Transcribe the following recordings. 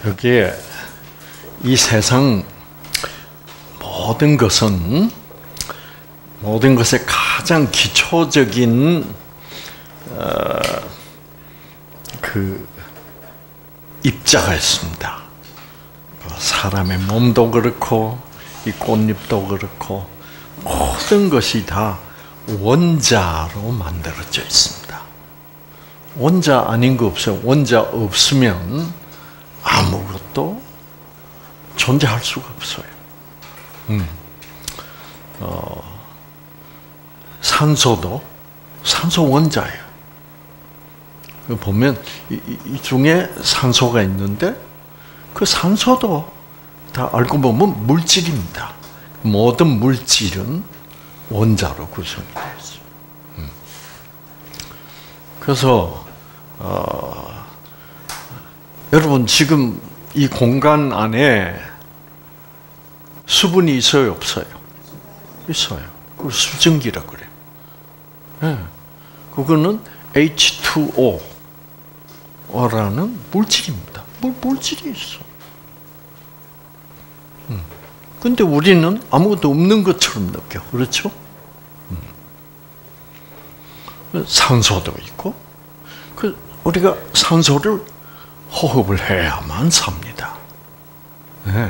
여기에 이 세상 모든 것은 모든 것의 가장 기초적인 그 입자가 있습니다. 사람의 몸도 그렇고 이 꽃잎도 그렇고 모든 것이 다 원자로 만들어져 있습니다. 원자 아닌 거 없어요. 원자 없으면 아무것도 존재할 수가 없어요. 산소도 산소 원자예요. 보면 이 중에 산소가 있는데 그 산소도 다 알고 보면 물질입니다. 모든 물질은 원자로 구성이 되어 있어요. 그래서 여러분 지금 이 공간 안에 수분이 있어요, 없어요? 있어요. 그걸 수증기라고 그래요. 네. 그거는 H2O라는 물질입니다. 물질이 있어. 근데 우리는 아무것도 없는 것처럼 느껴. 그렇죠? 산소도 있고, 우리가 산소를 호흡을 해야만 삽니다. 네.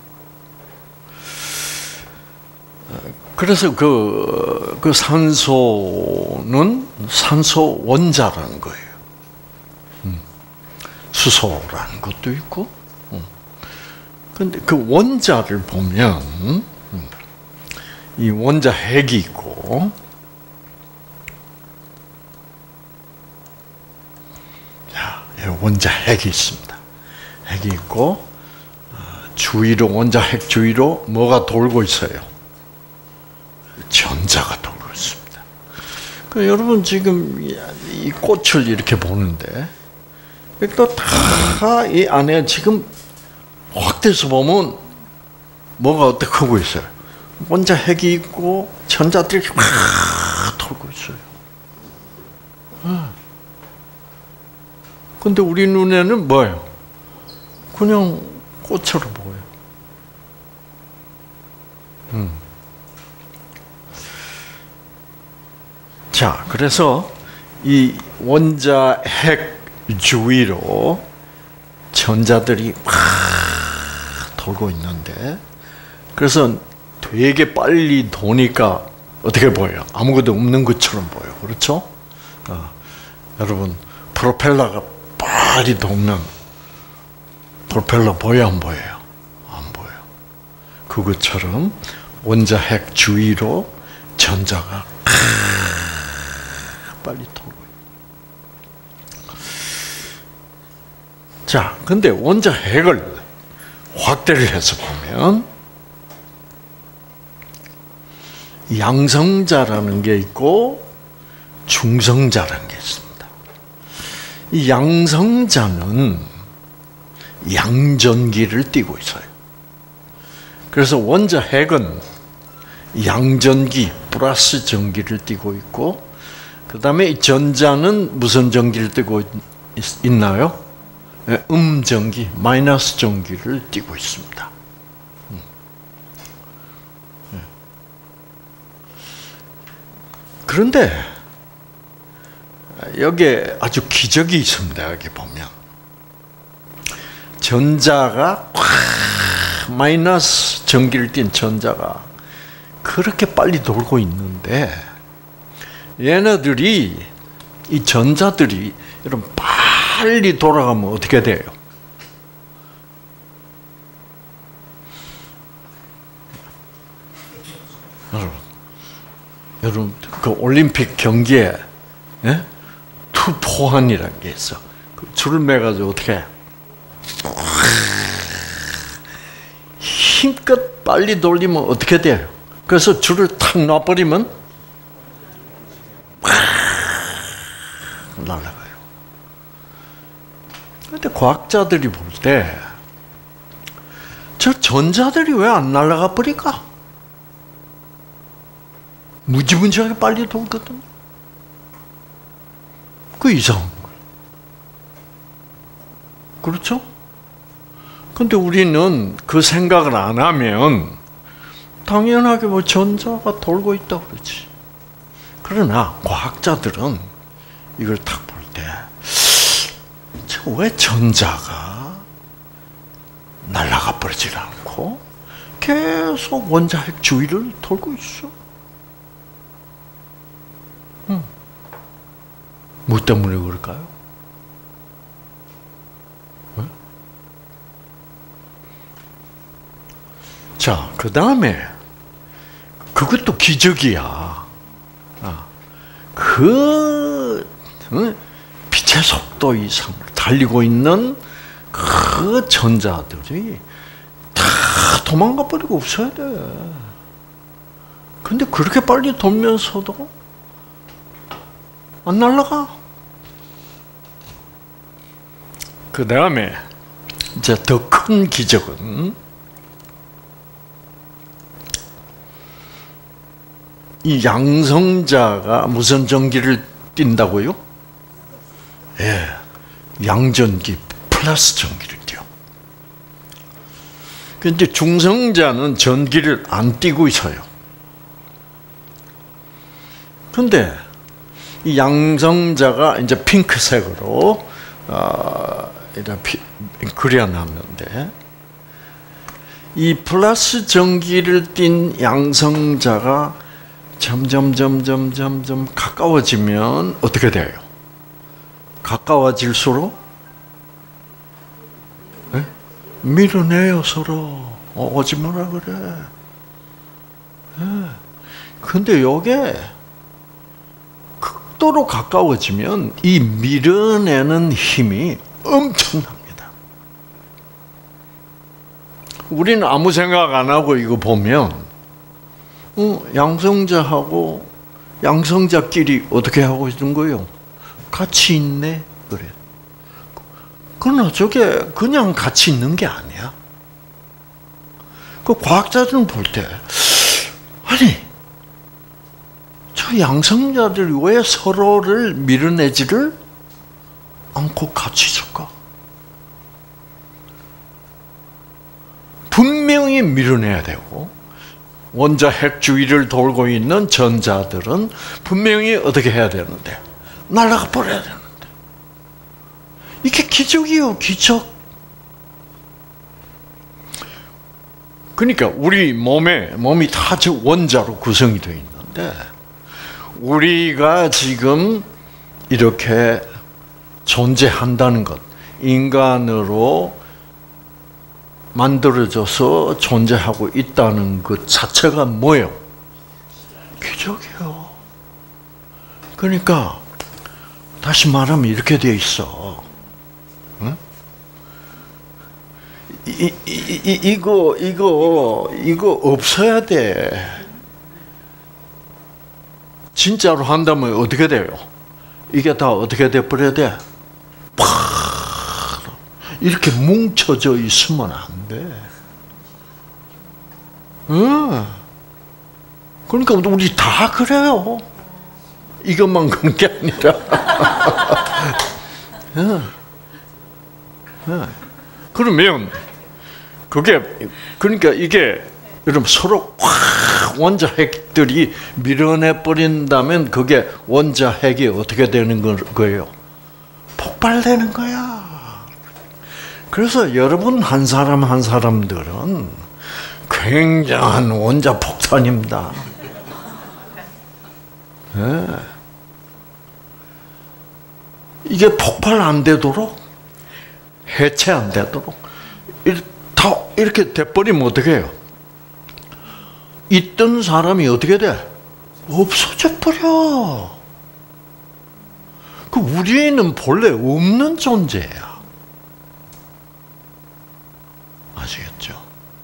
그래서 그 산소는 산소 원자라는 거예요. 수소라는 것도 있고. 근데 그 원자를 보면 이 원자 핵이 있고, 자, 원자 핵이 있습니다. 핵이 있고 주위로 원자 핵 주위로 뭐가 돌고 있어요? 전자가 돌고 있습니다. 여러분 지금 이 꽃을 이렇게 보는데 또 다 이 안에 지금 확대해서 보면 뭐가 어떻게 하고 있어요? 원자 핵이 있고 전자들이 막 돌고 있어요. 근데 우리 눈에는 뭐예요? 그냥 꽃처럼 보여요. 자, 그래서 이 원자 핵 주위로 전자들이 막 돌고 있는데, 그래서 되게 빨리 도니까 어떻게 보여요? 아무것도 없는 것처럼 보여요. 그렇죠? 여러분, 프로펠러가 빨리 돌면 프로펠러 보여요, 안 보여요? 안 보여요. 그것처럼 원자 핵 주위로 전자가 빨리 돌고. 자, 근데 원자 핵을 확대를 해서 보면 양성자라는 게 있고 중성자라는 게 있습니다. 이 양성자는 양전기를 띠고 있어요. 그래서 원자 핵은 양전기, 플러스 전기를 띠고 있고, 그 다음에 이 전자는 무슨 전기를 띠고 있나요? 음전기, 마이너스 전기를 띠고 있습니다. 그런데 여기에 아주 기적이 있습니다. 여기 보면 전자가 마이너스 전기를 띤 전자가 그렇게 빨리 돌고 있는데, 얘네들이 이 전자들이 여러분 빨리 돌아가면 어떻게 돼요? 여러분 그 올림픽 경기에 투포환이라는 게 있어. 그 줄을 매가지고 어떻게 힘껏 빨리 돌리면 어떻게 돼요? 그래서 줄을 탁 놔버리면 날아가요. 그런데 과학자들이 볼 때 저 전자들이 왜 안 날아가 버릴까? 무지무지하게 빨리 돌거든. 그 이상한 거예요. 그렇죠? 근데 우리는 그 생각을 안 하면 당연하게 뭐 전자가 돌고 있다고 그러지. 그러나 과학자들은 이걸 딱 볼 때 왜 전자가 날아가 버리질 않고 계속 원자핵 주위를 돌고 있어? 뭐 때문에 그럴까요? 자, 그 다음에 그것도 기적이야. 그 빛의 속도 이상으로 달리고 있는 그 전자들이 다 도망가 버리고 없어야 돼. 근데 그렇게 빨리 돌면서도 안 날아가. 그 다음에 이제 더 큰 기적은 이 양성자가 무슨 전기를 띈다고요? 예, 양전기 플러스 전기를 띄어. 근데 중성자는 전기를 안 띄고 있어요. 근데 이 양성자가 이제 핑크색으로 이렇게 그려놨는데 이 플러스 전기를 띤 양성자가 점점 가까워지면 어떻게 돼요? 가까워질수록 밀어내요 서로. 오지 마라 그래. 근데 요게 극도로 가까워지면 이 밀어내는 힘이 엄청납니다. 우리는 아무 생각 안 하고 이거 보면 양성자하고 양성자끼리 어떻게 하고 있는 거예요? 같이 있네 그래. 그러나 저게 그냥 같이 있는 게 아니야. 그 과학자들은 볼 때 아니 저 양성자들이 왜 서로를 밀어내지를 않고 같이 있을까? 분명히 밀어내야 되고 원자핵 주위를 돌고 있는 전자들은 분명히 어떻게 해야 되는데 날아가 버려야 되는데 이게 기적이요 기적. 그러니까 우리 몸이 다 원자로 구성이 되어 있는데 우리가 지금 이렇게 존재한다는 것, 인간으로 만들어져서 존재하고 있다는 것 자체가 뭐예요? 기적이요. 그러니까 다시 말하면 이렇게 돼 있어. 응? 이거 없어야 돼. 진짜로 한다면 어떻게 돼요? 이게 다 어떻게 돼 버려야 돼? 팍 이렇게 뭉쳐져 있으면 안 돼. 그러니까 우리 다 그래요. 이것만 그런 게 아니라. 그러면 그러니까 이게 여러분 서로 확 원자핵들이 밀어내 버린다면 그게 원자핵이 어떻게 되는 거예요? 폭발되는 거야. 그래서 여러분 한 사람 한 사람들은 굉장한 원자 폭탄입니다. 네. 이게 폭발 안 되도록 해체 안 되도록 다 이렇게 돼버리면 어떻게 해요? 있던 사람이 어떻게 돼? 없어져 버려. 그 우리는 본래 없는 존재야. 아시겠죠?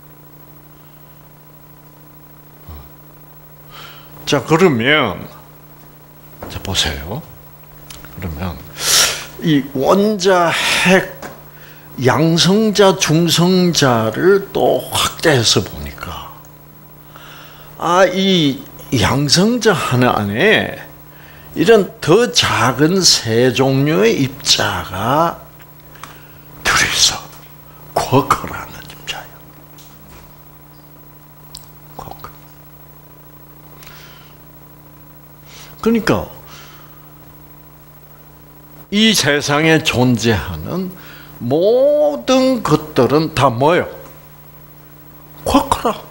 자, 그러면 자 보세요. 그러면 이 원자핵 양성자, 중성자를 또 확대해서 보니까 이 양성자 하나 안에 이런 더 작은 세 종류의 입자가 들어있어. 쿼커라는 그러니까 이 세상에 존재하는 모든 것들은 다 뭐예요? 쿼크라.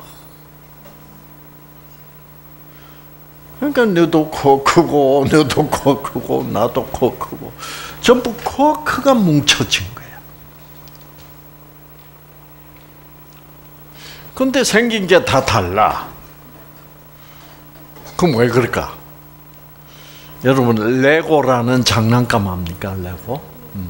그러니까 너도 쿼크고, 너도 쿼크고, 나도 쿼크고, 전부 쿼크가 뭉쳐진 거야. 근데 생긴 게 다 달라. 그럼 왜 그럴까? 여러분, 레고라는 장난감 압니까? 레고?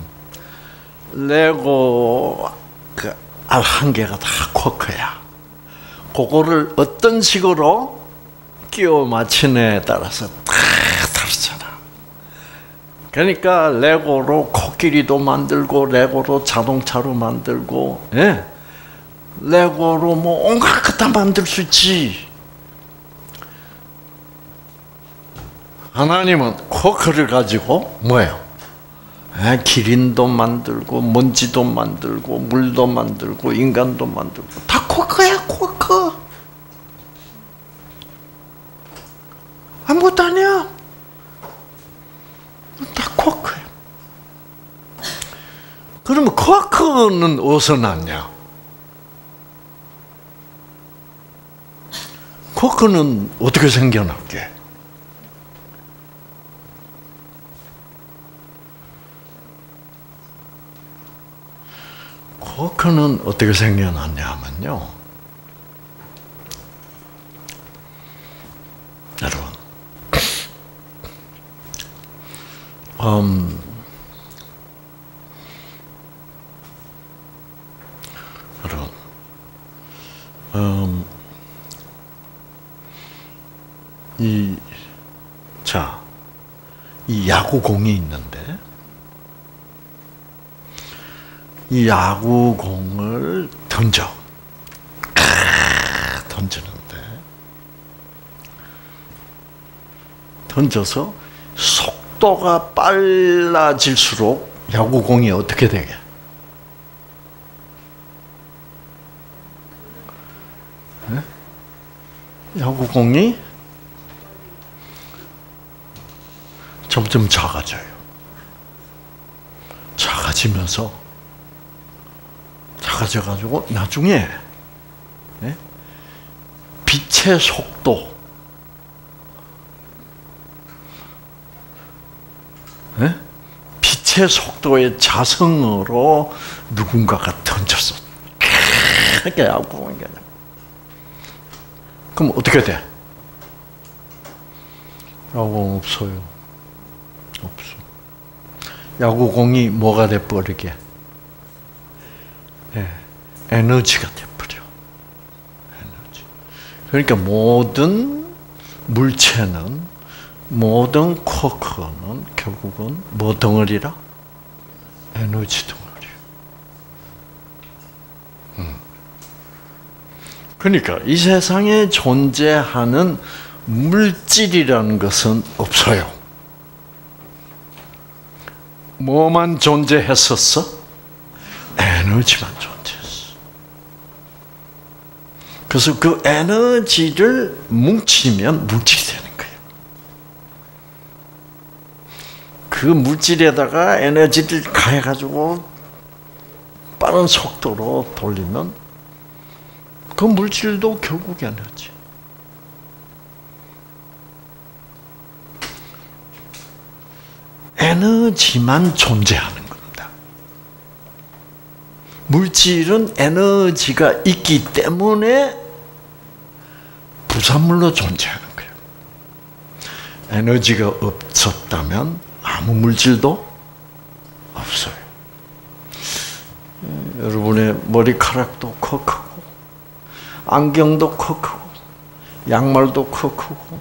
레고 그 알 한 개가 다 쿼크야. 그거를 어떤 식으로 끼워 맞추느냐에 따라서 다 다르잖아. 그러니까 레고로 코끼리도 만들고, 레고로 자동차로 만들고, 예? 레고로 뭐 온갖 것 다 만들 수 있지. 하나님은 쿼크를 가지고 뭐예요? 기린도 만들고, 먼지도 만들고, 물도 만들고, 인간도 만들고, 다 쿼크야, 쿼크. 아무것도 아니야. 다 쿼크야. 그러면 쿼크는 어디서 났냐? 쿼크는 어떻게 생겨났게? 쿼크는 어떻게 생겨났냐면요. 여러분, 이 야구공이 있는데, 이 야구공을 던져서 속도가 빨라질수록 야구공이 어떻게 되게? 네? 야구공이 점점 작아져요. 작아져가지고 나중에 빛의 속도, 빛의 속도의 자성으로 누군가가 던졌어. 그게 야구공이 아니야. 그럼 어떻게 돼? 야구공 없어요. 없어. 야구공이 뭐가 돼버리게? 에너지가 돼버려. 에너지. 그러니까 모든 물체는, 모든 쿼크는 결국은 뭐 덩어리라? 에너지 덩어리. 그러니까 이 세상에 존재하는 물질이라는 것은 없어요. 뭐만 존재했었어? 에너지만 존재했어. 그래서 그 에너지를 뭉치면 물질이 되는 거예요. 그 물질에다가 에너지를 가해가지고 빠른 속도로 돌리면 그 물질도 결국 에너지. 에너지만 존재하는 겁니다. 물질은 에너지가 있기 때문에 부산물로 존재하는 거예요. 에너지가 없었다면 아무 물질도 없어요. 여러분의 머리카락도 크고, 안경도 크고, 양말도 크고,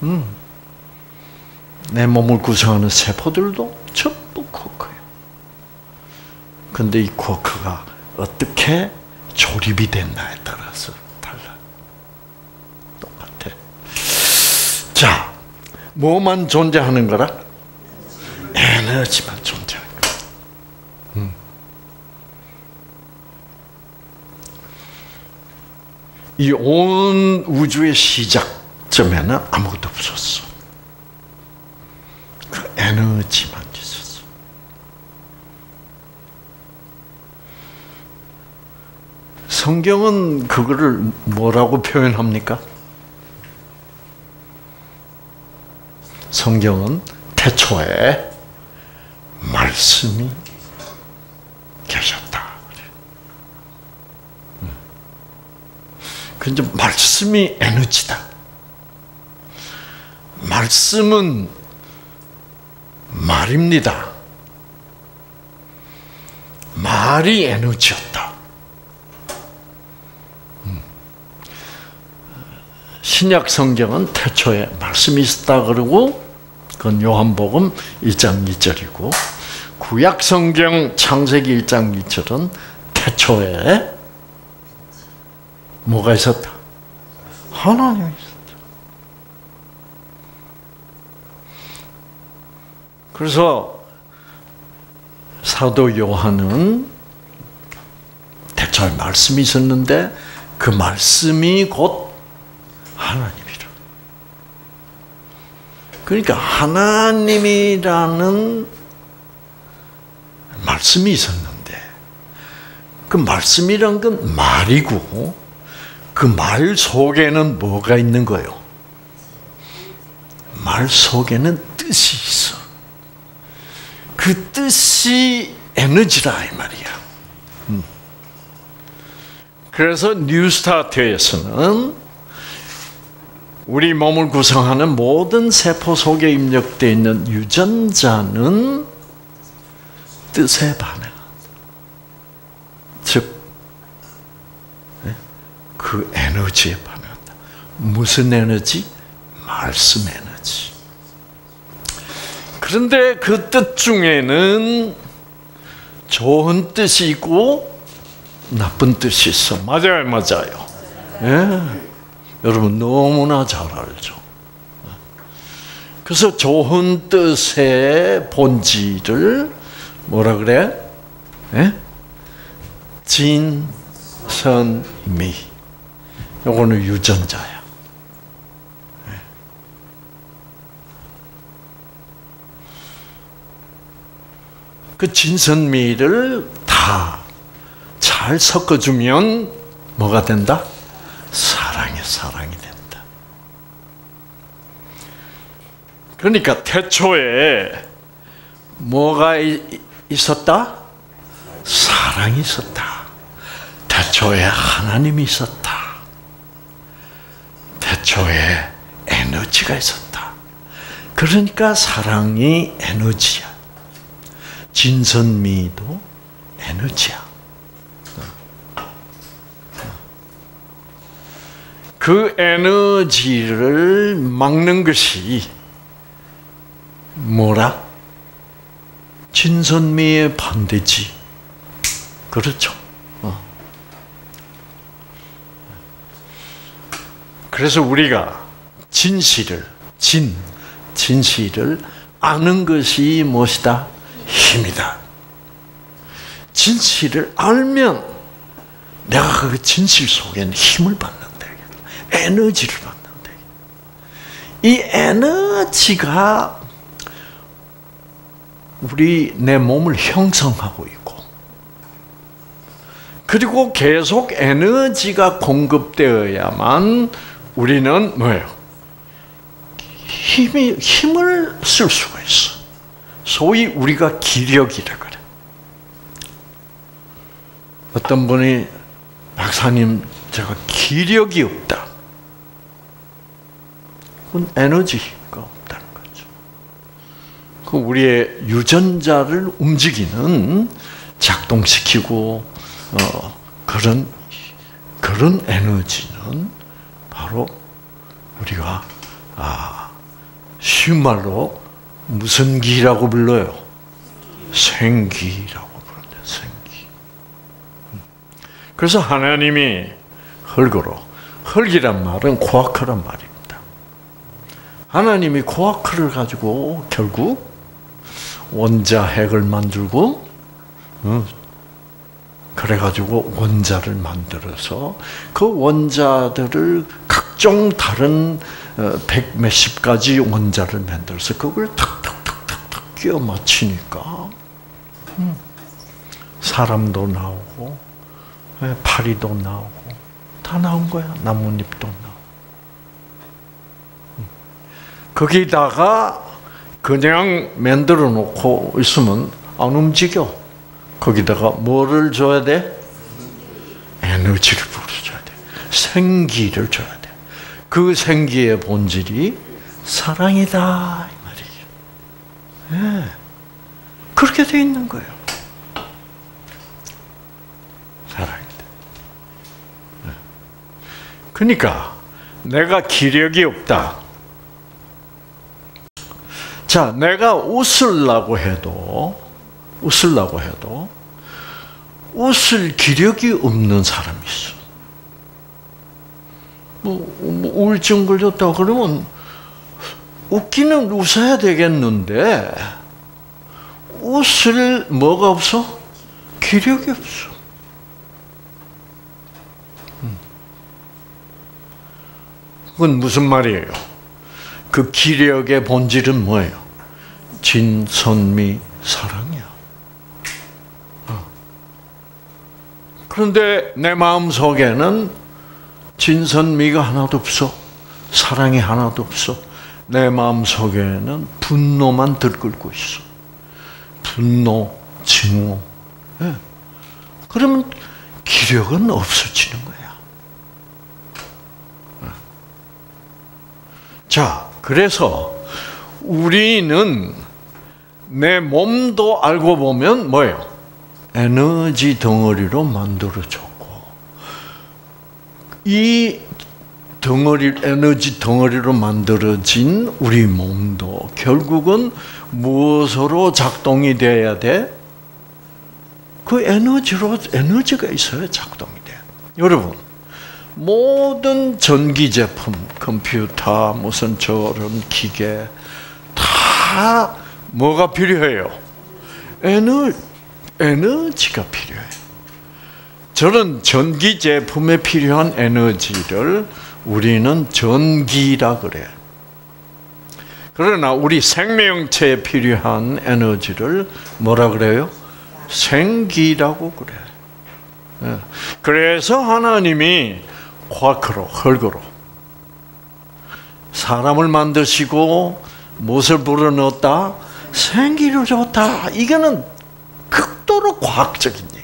내 몸을 구성하는 세포들도 전부 쿼크예요. 근데 이 쿼크가 어떻게 조립이 됐나에 따라서 달라. 똑같아. 자, 뭐만 존재하는 거라? 에너지만 존재하는 거야. 이 온 우주의 시작점에는 아무것도 없었어. 그 에너지만 있었어. 성경은 그거를 뭐라고 표현합니까? 성경은 태초에 말씀이 계셨다. 근데 말씀이 에너지다. 말씀은 말입니다. 말이 에너지였다. 신약 성경은 태초에 말씀이 있었다 그러고 그건 요한복음 1장 2절이고 구약 성경 창세기 1장 2절은 태초에 뭐가 있었다? 하나님이 있었다. 그래서 사도 요한은 태초에 말씀이 있었는데 그 말씀이 곧 하나님이라. 그러니까 하나님이라는 말씀이 있었는데 그 말씀이란 건 말이고 그 말 속에는 뭐가 있는 거예요? 말 속에는 뜻이 있어. 그 뜻이 에너지라 이 말이야. 그래서 뉴스타트에서는 우리 몸을 구성하는 모든 세포 속에 입력되어 있는 유전자는 뜻에 반응한다. 즉, 그 에너지에 반응한다. 무슨 에너지? 말씀 에너지. 그런데 그 뜻 중에는 좋은 뜻이 있고 나쁜 뜻이 있어. 맞아요, 맞아요. 예. 여러분 너무나 잘 알죠. 그래서 좋은 뜻의 본질을 뭐라 그래? 예? 진선미. 요거는 유전자야. 그 진선미를 다 잘 섞어주면 뭐가 된다? 사랑이 된다. 그러니까 태초에 뭐가 있었다? 사랑이 있었다. 태초에 하나님이 있었다. 태초에 에너지가 있었다. 그러니까 사랑이 에너지야. 진선미도 에너지야. 그 에너지를 막는 것이 뭐라? 진선미의 반대지. 그렇죠. 그래서 우리가 진실을 아는 것이 무엇이다? 힘이다. 진실을 알면 내가 그 진실 속에는 힘을 받는다. 에너지를 받는다. 이 에너지가 내 몸을 형성하고 있고, 그리고 계속 에너지가 공급되어야만 우리는 뭐예요? 힘을 쓸 수가 있어. 소위 우리가 기력이라 그래. 어떤 분이 박사님 제가 기력이 없다. 그건 에너지가 없다는 거죠. 그 우리의 유전자를 움직이는 작동시키고 그런 에너지는 바로 우리가 쉬운 말로 무슨 기라고 불러요? 생기라고 부른다. 생기. 그래서 하나님이 흙이란 말은 코아크란 말입니다. 하나님이 코아크를 가지고 결국 원자 핵을 만들고 그래가지고 원자를 만들어서 그 원자들을 각종 다른 백 몇십 가지 원자를 만들어서 그걸 탁탁탁 끼워 맞추니까 사람도 나오고 파리도 나오고 다 나온 거야. 나뭇잎도 나오고. 거기다가 그냥 만들어 놓고 있으면 안 움직여. 거기다가 뭐를 줘야 돼? 에너지를 불어줘야 돼. 생기를 줘야 돼. 그 생기의 본질이 사랑이다 이 말이에요. 네. 그렇게 돼 있는 거예요. 사랑이다. 네. 그러니까 내가 기력이 없다. 자, 내가 웃으려고 해도 웃을 기력이 없는 사람이 있어. 뭐 우울증 걸렸다 그러면 웃기는 웃어야 되겠는데 웃을 뭐가 없어? 기력이 없어. 그건 무슨 말이에요? 그 기력의 본질은 뭐예요? 진선미 사랑이야. 그런데 내 마음 속에는 진선미가 하나도 없어. 사랑이 하나도 없어. 내 마음 속에는 분노만 들끓고 있어. 분노, 증오. 네. 그러면 기력은 없어지는 거야. 자, 그래서 우리는 내 몸도 알고 보면 뭐예요? 에너지 덩어리로 만들어졌고, 이 에너지 덩어리로 만들어진 우리 몸도 결국은 무엇으로 작동이 돼야 돼? 그 에너지가 있어야 작동이 돼. 여러분, 모든 전기 제품, 컴퓨터, 무슨 저런 기계 다 뭐가 필요해요? 에너지가 필요해. 저런 전기 제품에 필요한 에너지를 우리는 전기라 그래. 그러나 우리 생명체에 필요한 에너지를 뭐라 그래요? 생기라고 그래. 그래서 하나님이 과크로, 흙으로 사람을 만드시고 무엇을 불어넣었다? 생기를 줬다. 이거는 극도로 과학적인 얘기야.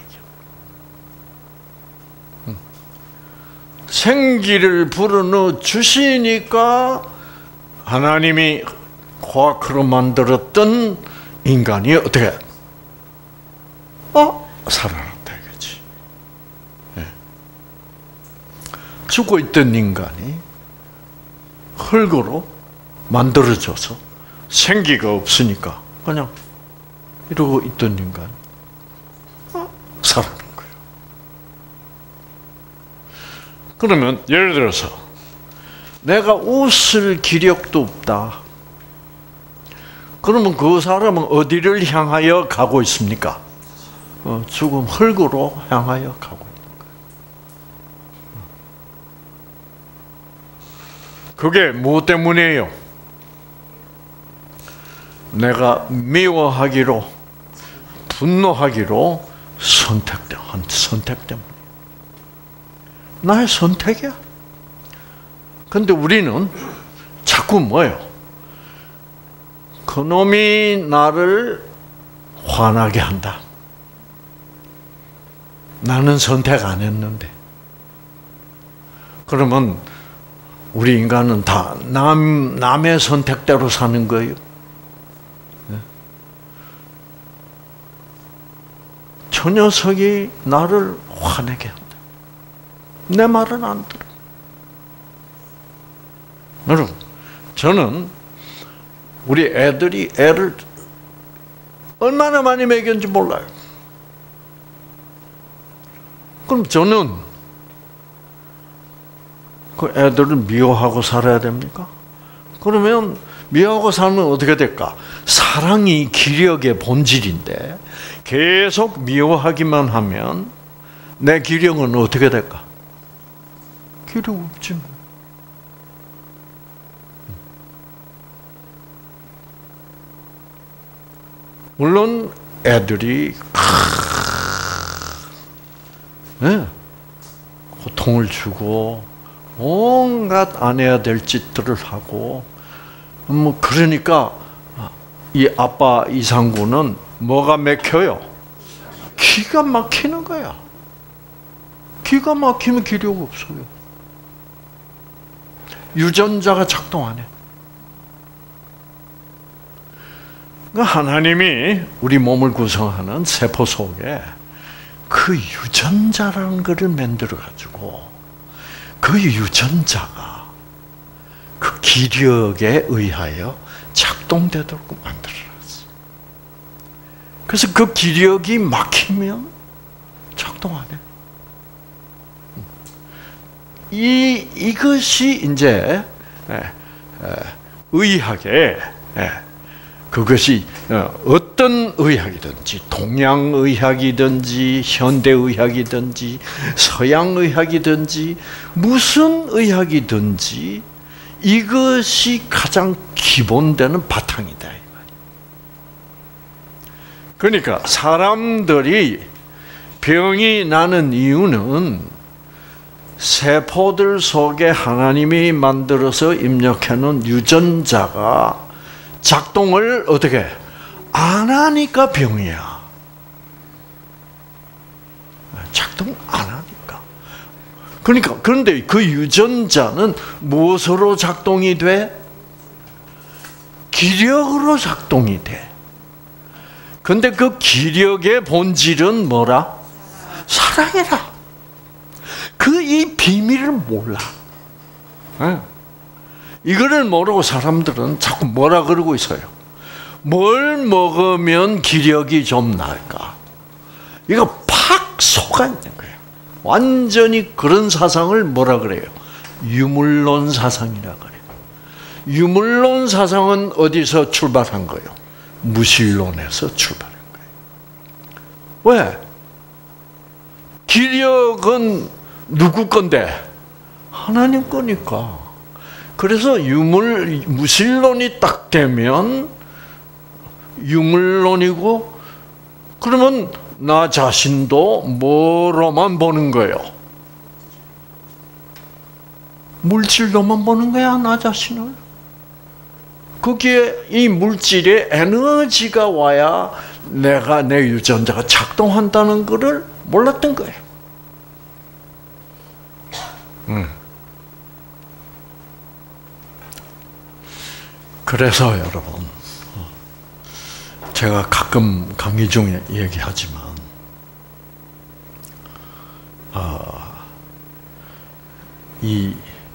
생기를 불어넣어 주시니까 하나님이 과크로 만들었던 인간이 어떻게? 살아났다 이거지. 죽어 있던 인간이 흙으로 만들어져서 생기가 없으니까 그냥 이러고 있던 인간 살아난 거예요. 그러면 예를 들어서 내가 웃을 기력도 없다. 그러면 그 사람은 어디를 향하여 가고 있습니까? 죽음 흙으로 향하여 가고 있는 거예요. 그게 무엇 때문이에요? 내가 미워하기로, 분노하기로 한 선택 때문에. 나의 선택이야. 근데 우리는 자꾸 뭐예요? 그놈이 나를 화나게 한다. 나는 선택 안 했는데. 그러면 우리 인간은 다 남의 선택대로 사는 거예요. 저 녀석이 나를 화내게 한다. 내 말은 안 들어. 여러분, 저는 우리 애들이 애를 얼마나 많이 먹였는지 몰라요. 그럼 저는 그 애들을 미워하고 살아야 됩니까? 그러면 미워하고 살면 어떻게 될까? 사랑이 기력의 본질인데 계속 미워하기만 하면 내 기력은 어떻게 될까? 기력 없지 뭐. 물론 애들이 고통을 주고 온갖 안 해야 될 짓들을 하고 그러니까 이 아빠 이상구는 뭐가 막혀요? 기가 막히는 거야. 기가 막히면 기력 없어요. 유전자가 작동 안 해. 하나님이 우리 몸을 구성하는 세포 속에 그 유전자라는 것을 만들어가지고 그 유전자가 그 기력에 의하여 작동되도록 만들어놨어. 그래서 그 기력이 막히면 작동 안 해. 이것이 이제 의학에 그것이 어떤 의학이든지 동양의학이든지 현대의학이든지 서양의학이든지 무슨 의학이든지 이것이 가장 기본되는 바탕이다. 그러니까 사람들이 병이 나는 이유는 세포들 속에 하나님이 만들어서 입력해놓은 유전자가 작동을 어떻게 안 하니까 병이야. 작동 안 하니까. 그러니까 그런데 그 유전자는 무엇으로 작동이 돼? 기력으로 작동이 돼. 근데 그 기력의 본질은 뭐라? 사랑이라. 이 비밀을 몰라. 이거를 모르고 사람들은 자꾸 뭐라 그러고 있어요. 뭘 먹으면 기력이 좀 날까? 이거 팍 속아 있는 거예요. 완전히 그런 사상을 뭐라 그래요? 유물론 사상이라 그래요. 유물론 사상은 어디서 출발한 거예요? 무신론에서 출발한 거예요. 왜? 기력은 누구 건데? 하나님 거니까. 그래서 무신론이 딱 되면 유물론이고, 그러면 나 자신도 뭐로만 보는 거예요? 물질로만 보는 거야, 나 자신을. 거기에 이 물질에 에너지가 와야 내가 내 유전자가 작동한다는 것을 몰랐던 거예요. 그래서 여러분, 제가 가끔 강의 중에 얘기하지만 이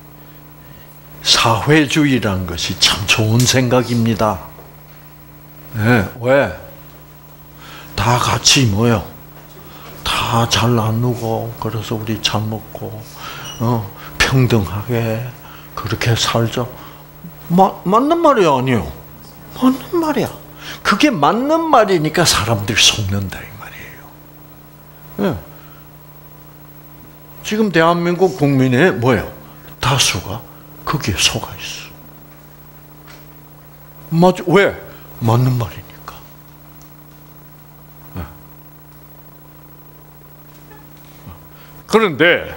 사회주의라는 것이 참 좋은 생각입니다. 네, 왜? 다 같이 뭐요? 다 잘 나누고, 그래서 우리 잘 먹고, 평등하게 그렇게 살자. 맞는 말이 아니에요. 맞는 말이야. 그게 맞는 말이니까 사람들이 속는다 이 말이에요. 네. 지금 대한민국 국민의 뭐예요? 다수가 거기에 속아 있어. 맞아. 왜? 맞는 말이니까. 네. 그런데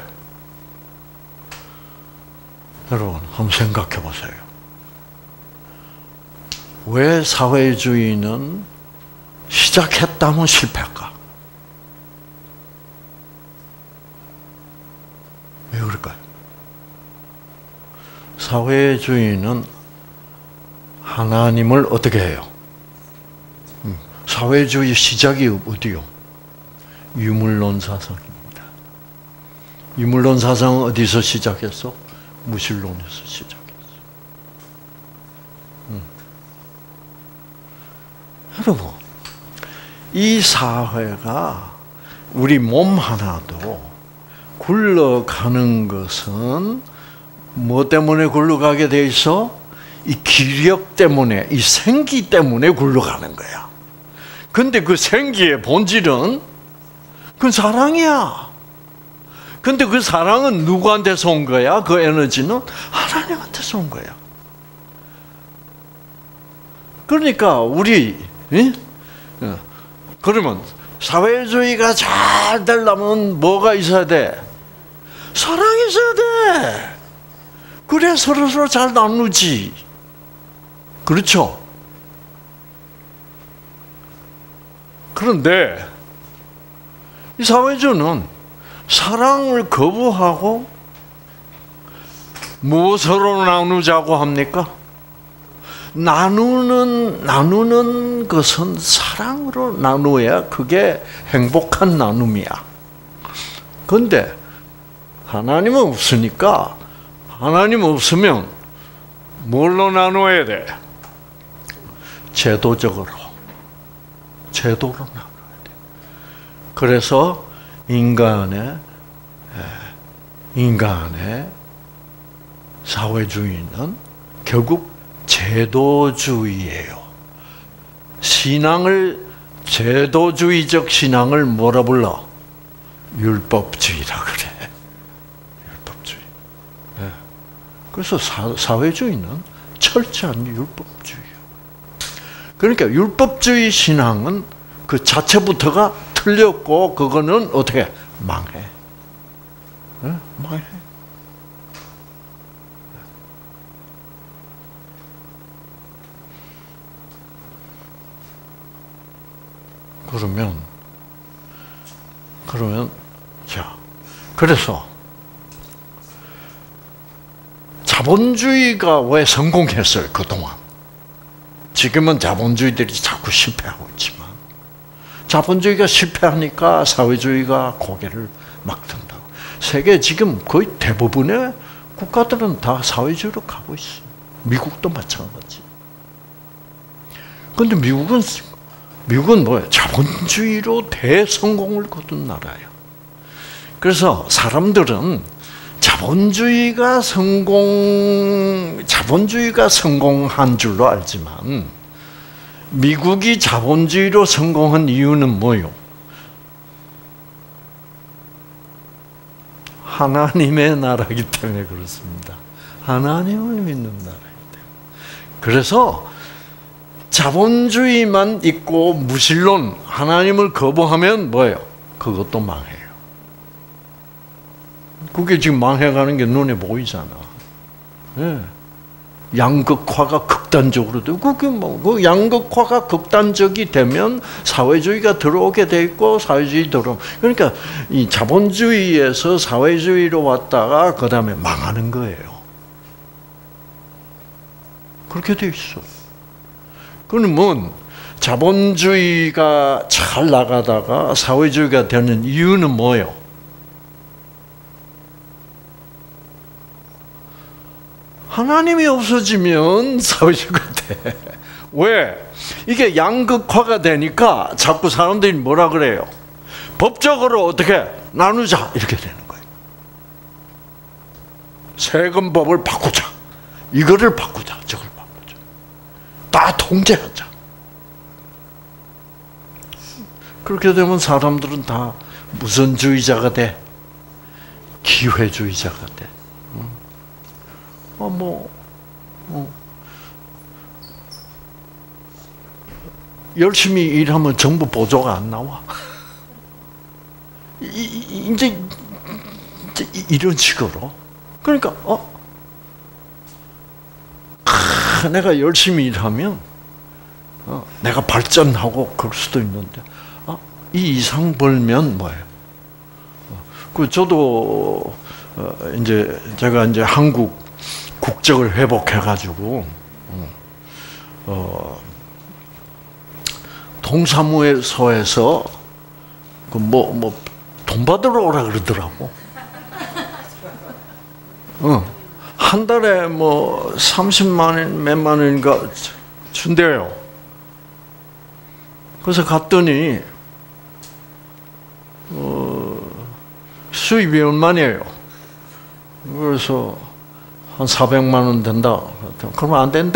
여러분 한번 생각해 보세요. 왜 사회주의는 시작했다면 실패할까? 왜 그럴까요? 사회주의는 하나님을 어떻게 해요? 사회주의 시작이 어디요? 유물론 사상입니다. 유물론 사상은 어디서 시작했어? 무신론에서 시작했어. 여러분, 이 사회가 우리 몸 하나도 굴러가는 것은 뭐 때문에 굴러가게 돼 있어? 이 기력 때문에, 이 생기 때문에 굴러가는 거야. 근데 그 생기의 본질은 그건 사랑이야. 근데 그 사랑은 누구한테서 온 거야? 그 에너지는 하나님한테서 온 거야. 그러니까 우리 그러면 사회주의가 잘 되려면 뭐가 있어야 돼? 사랑이 있어야 돼. 그래 서로 잘 나누지. 그렇죠? 그런데 이 사회주의는 사랑을 거부하고 무엇으로 나누자고 합니까? 나누는 것은 사랑으로 나누어야 그게 행복한 나눔이야. 그런데 하나님은 없으니까, 하나님 없으면 뭘로 나누어야 돼? 제도로 나누어야 돼. 그래서 인간의 사회주의는 결국 제도주의예요. 제도주의적 신앙을 뭐라 불러? 율법주의라 그래. 율법주의. 그래서 사회주의는 철저한 율법주의예요. 그러니까 율법주의 신앙은 그 자체부터가 틀렸고, 그거는 어떻게 망해? 망해. 그러면 자, 그래서 자본주의가 왜 성공했어요 그동안? 지금은 자본주의들이 자꾸 실패하고 있지만, 자본주의가 실패하니까 사회주의가 고개를 막 든다고. 세계 지금 거의 대부분의 국가들은 다 사회주의로 가고 있어. 미국도 마찬가지. 그런데 미국은 뭐예요? 자본주의로 대성공을 거둔 나라예요. 그래서 사람들은 자본주의가 성공한 줄로 알지만, 미국이 자본주의로 성공한 이유는 뭐예요? 하나님의 나라이기 때문에 그렇습니다. 하나님을 믿는 나라이기 때문에. 그래서 자본주의만 있고 무신론, 하나님을 거부하면 뭐예요? 그것도 망해요. 그게 지금 망해가는 게 눈에 보이잖아. 네. 양극화가 극단적으로 되고, 그게 그 양극화가 극단적이 되면 사회주의가 들어오게 돼 있고, 사회주의 그러니까 이 자본주의에서 사회주의로 왔다가 그 다음에 망하는 거예요. 그렇게 돼 있어. 그러면 자본주의가 잘 나가다가 사회주의가 되는 이유는 뭐예요? 하나님이 없어지면 사회주의가 돼. 왜? 이게 양극화가 되니까 자꾸 사람들이 뭐라 그래요? 법적으로 어떻게 나누자 이렇게 되는 거예요. 세금법을 바꾸자. 이거를 바꾸자. 저걸 바꾸자. 다 통제하자. 그렇게 되면 사람들은 다 무슨 주의자가 돼? 기회주의자가 돼. 열심히 일하면 정부 보조가 안 나와. 이제 이런 식으로. 그러니까 내가 열심히 일하면 내가 발전하고 그럴 수도 있는데, 이 이상 벌면 뭐예요? 그 저도 제가 한국 국적을 회복해가지고 동사무소에서 돈 받으러 오라 그러더라고. 한 달에 30만 원, 몇만 원인가 준대요. 그래서 갔더니 수입이 얼마냐요? 그래서 한 400만 원 된다. 그러면 안 된대.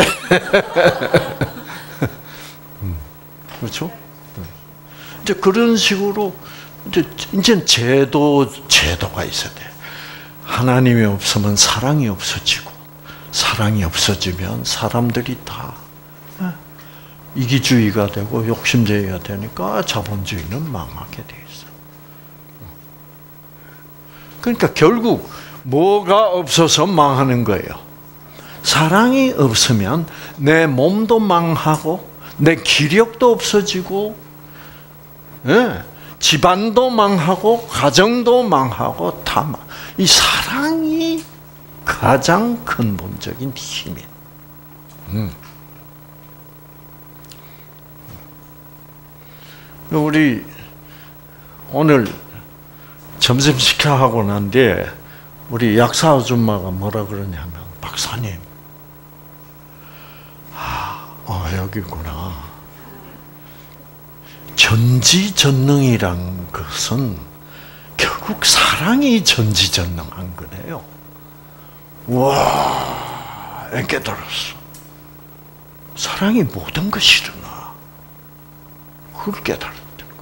그렇죠? 이제 그런 식으로 이제 제도가 있어야 돼. 하나님이 없으면 사랑이 없어지고, 사랑이 없어지면 사람들이 다 이기주의가 되고 욕심주의가 되니까 자본주의는 망하게 돼 있어. 그러니까 결국 뭐가 없어서 망하는 거예요? 사랑이 없으면 내 몸도 망하고 내 기력도 없어지고, 예, 집안도 망하고 가정도 망하고 다 망. 이 사랑이 가장 근본적인 힘이에요. 우리 오늘 점심 식사하고 난 뒤에 우리 약사 아줌마가 뭐라 그러냐면, 박사님, 여기구나. 전지전능이란 것은 결국 사랑이 전지전능한 거네요. 와, 깨달았어. 사랑이 모든 것이구나. 그걸 깨달았던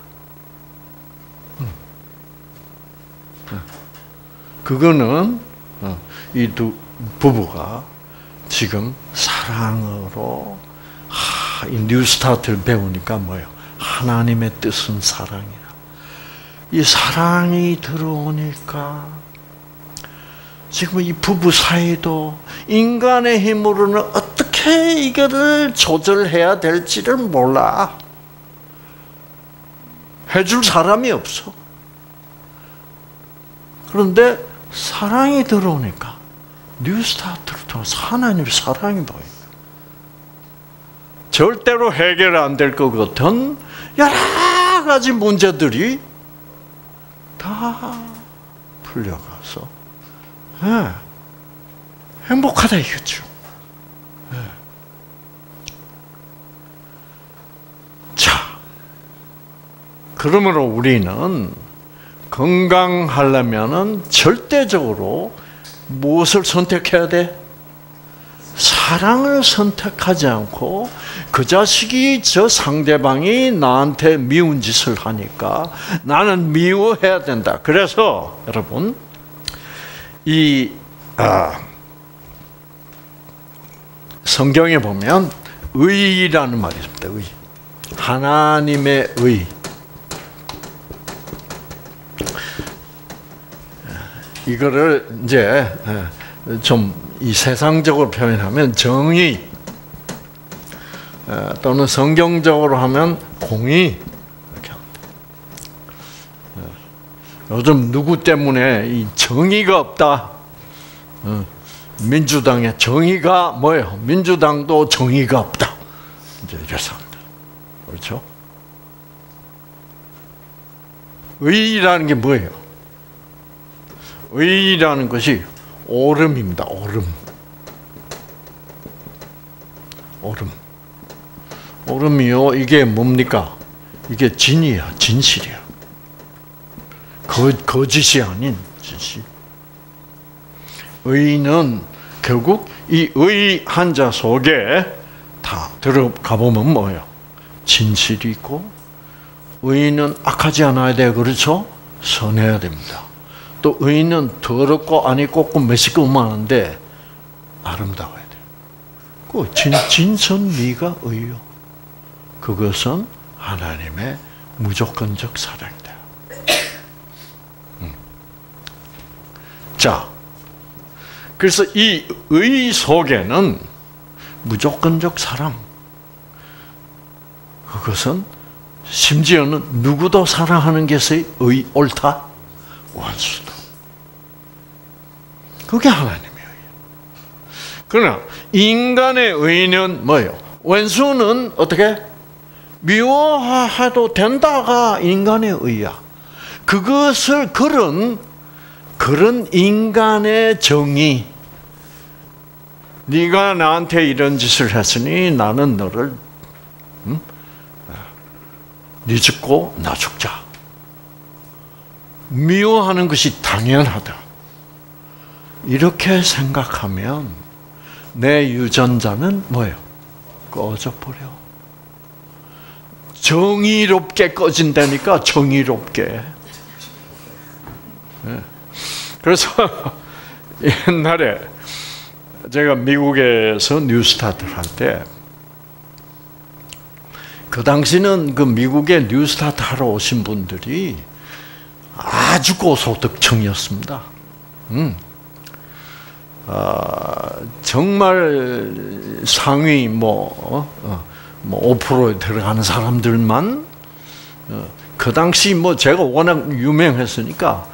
거예요. 그거는 이 두 부부가 지금 사랑으로, 이 뉴스타트를 배우니까 뭐예요? 하나님의 뜻은 사랑이라. 이 사랑이 들어오니까 지금 이 부부 사이도 인간의 힘으로는 어떻게 이거를 조절해야 될지를 몰라. 해줄 사람이 없어. 그런데 사랑이 들어오니까 뉴스타트를 통해서 하나님의 사랑이 보여요. 절대로 해결 안 될 것 같은 여러 가지 문제들이 다 풀려가서, 네, 행복하다 이거죠. 네. 자, 그러므로 우리는 건강하려면은 절대적으로 무엇을 선택해야 돼? 사랑을 선택하지 않고 그 자식이, 저 상대방이 나한테 미운 짓을 하니까 나는 미워해야 된다. 그래서 여러분, 이 성경에 보면 의라는 말이 있습니다. 의. 하나님의 의. 이거를 이제 좀 이 세상적으로 표현하면 정의, 또는 성경적으로 하면 공의, 이렇게 합니다. 요즘 누구 때문에 이 정의가 없다. 민주당의 정의가 뭐예요? 민주당도 정의가 없다. 이제 이래서 합니다. 그렇죠? 의라는 게 뭐예요? 의라는 것이 옳음입니다. 옳음. 옳음이요. 이게 뭡니까? 이게 진이야. 진실이야. 거짓이 아닌 진실. 의는 결국 이 의 한자 속에 다 들어가 보면 뭐예요? 진실이 있고, 의는 악하지 않아야 돼요. 그렇죠? 선해야 됩니다. 또 의는 더럽고 아니 꼽고 매시고만한데 아름다워야 돼요. 그 진선미가 의요. 그것은 하나님의 무조건적 사랑이다. 자, 그래서 이 의 속에는 무조건적 사랑, 그것은 심지어는 누구도 사랑하는 것의 의 옳다? 원수도. 그게 하나님의 의예요. 그러나 인간의 의는 뭐예요? 원수는 어떻게? 미워해도 된다가 인간의 의야. 그것을 그런 인간의 정의, 네가 나한테 이런 짓을 했으니 나는 너를 네 죽고 나 죽자. 미워하는 것이 당연하다. 이렇게 생각하면 내 유전자는 뭐예요? 꺼져버려. 정의롭게 꺼진다니까, 정의롭게. 그래서 옛날에 제가 미국에서 뉴스타트를 할 때 그 당시는 그 미국에 뉴스타트 하러 오신 분들이 아주 고소득층이었습니다. 정말 상위 5%에 들어가는 사람들만 그 당시 제가 워낙 유명했으니까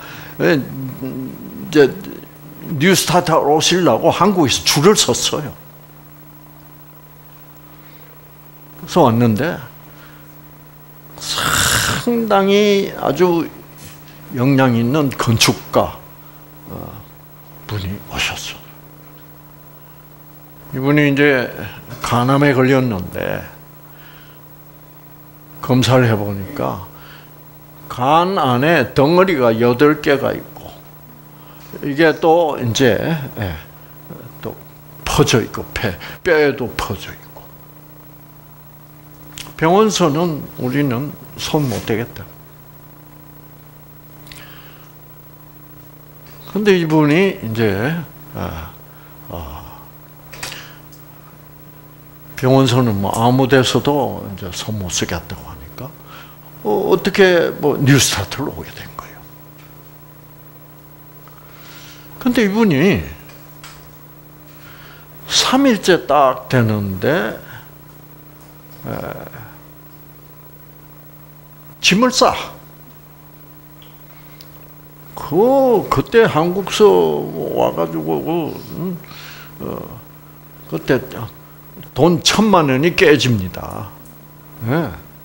이제 뉴스타트 오시려고 한국에서 줄을 섰어요. 그래서 왔는데 상당히 아주 역량 있는 건축가 분이 오셨어. 이분이 이제 간암에 걸렸는데 검사를 해보니까 간 안에 덩어리가 8개가 있고 이게 또 이제 또 퍼져 있고 뼈에도 퍼져 있고 병원서는 우리는 손 못 대겠다. 근데 이분이 이제 병원서는 아무 데서도 이제 손 못 쓰겠다고 하니까 어떻게 뉴스타트를 오게 된 거예요. 근데 이분이 3일째 딱 되는데 짐을 싸. 그때 한국서 와가지고 그때 돈 1,000만 원이 깨집니다. 네.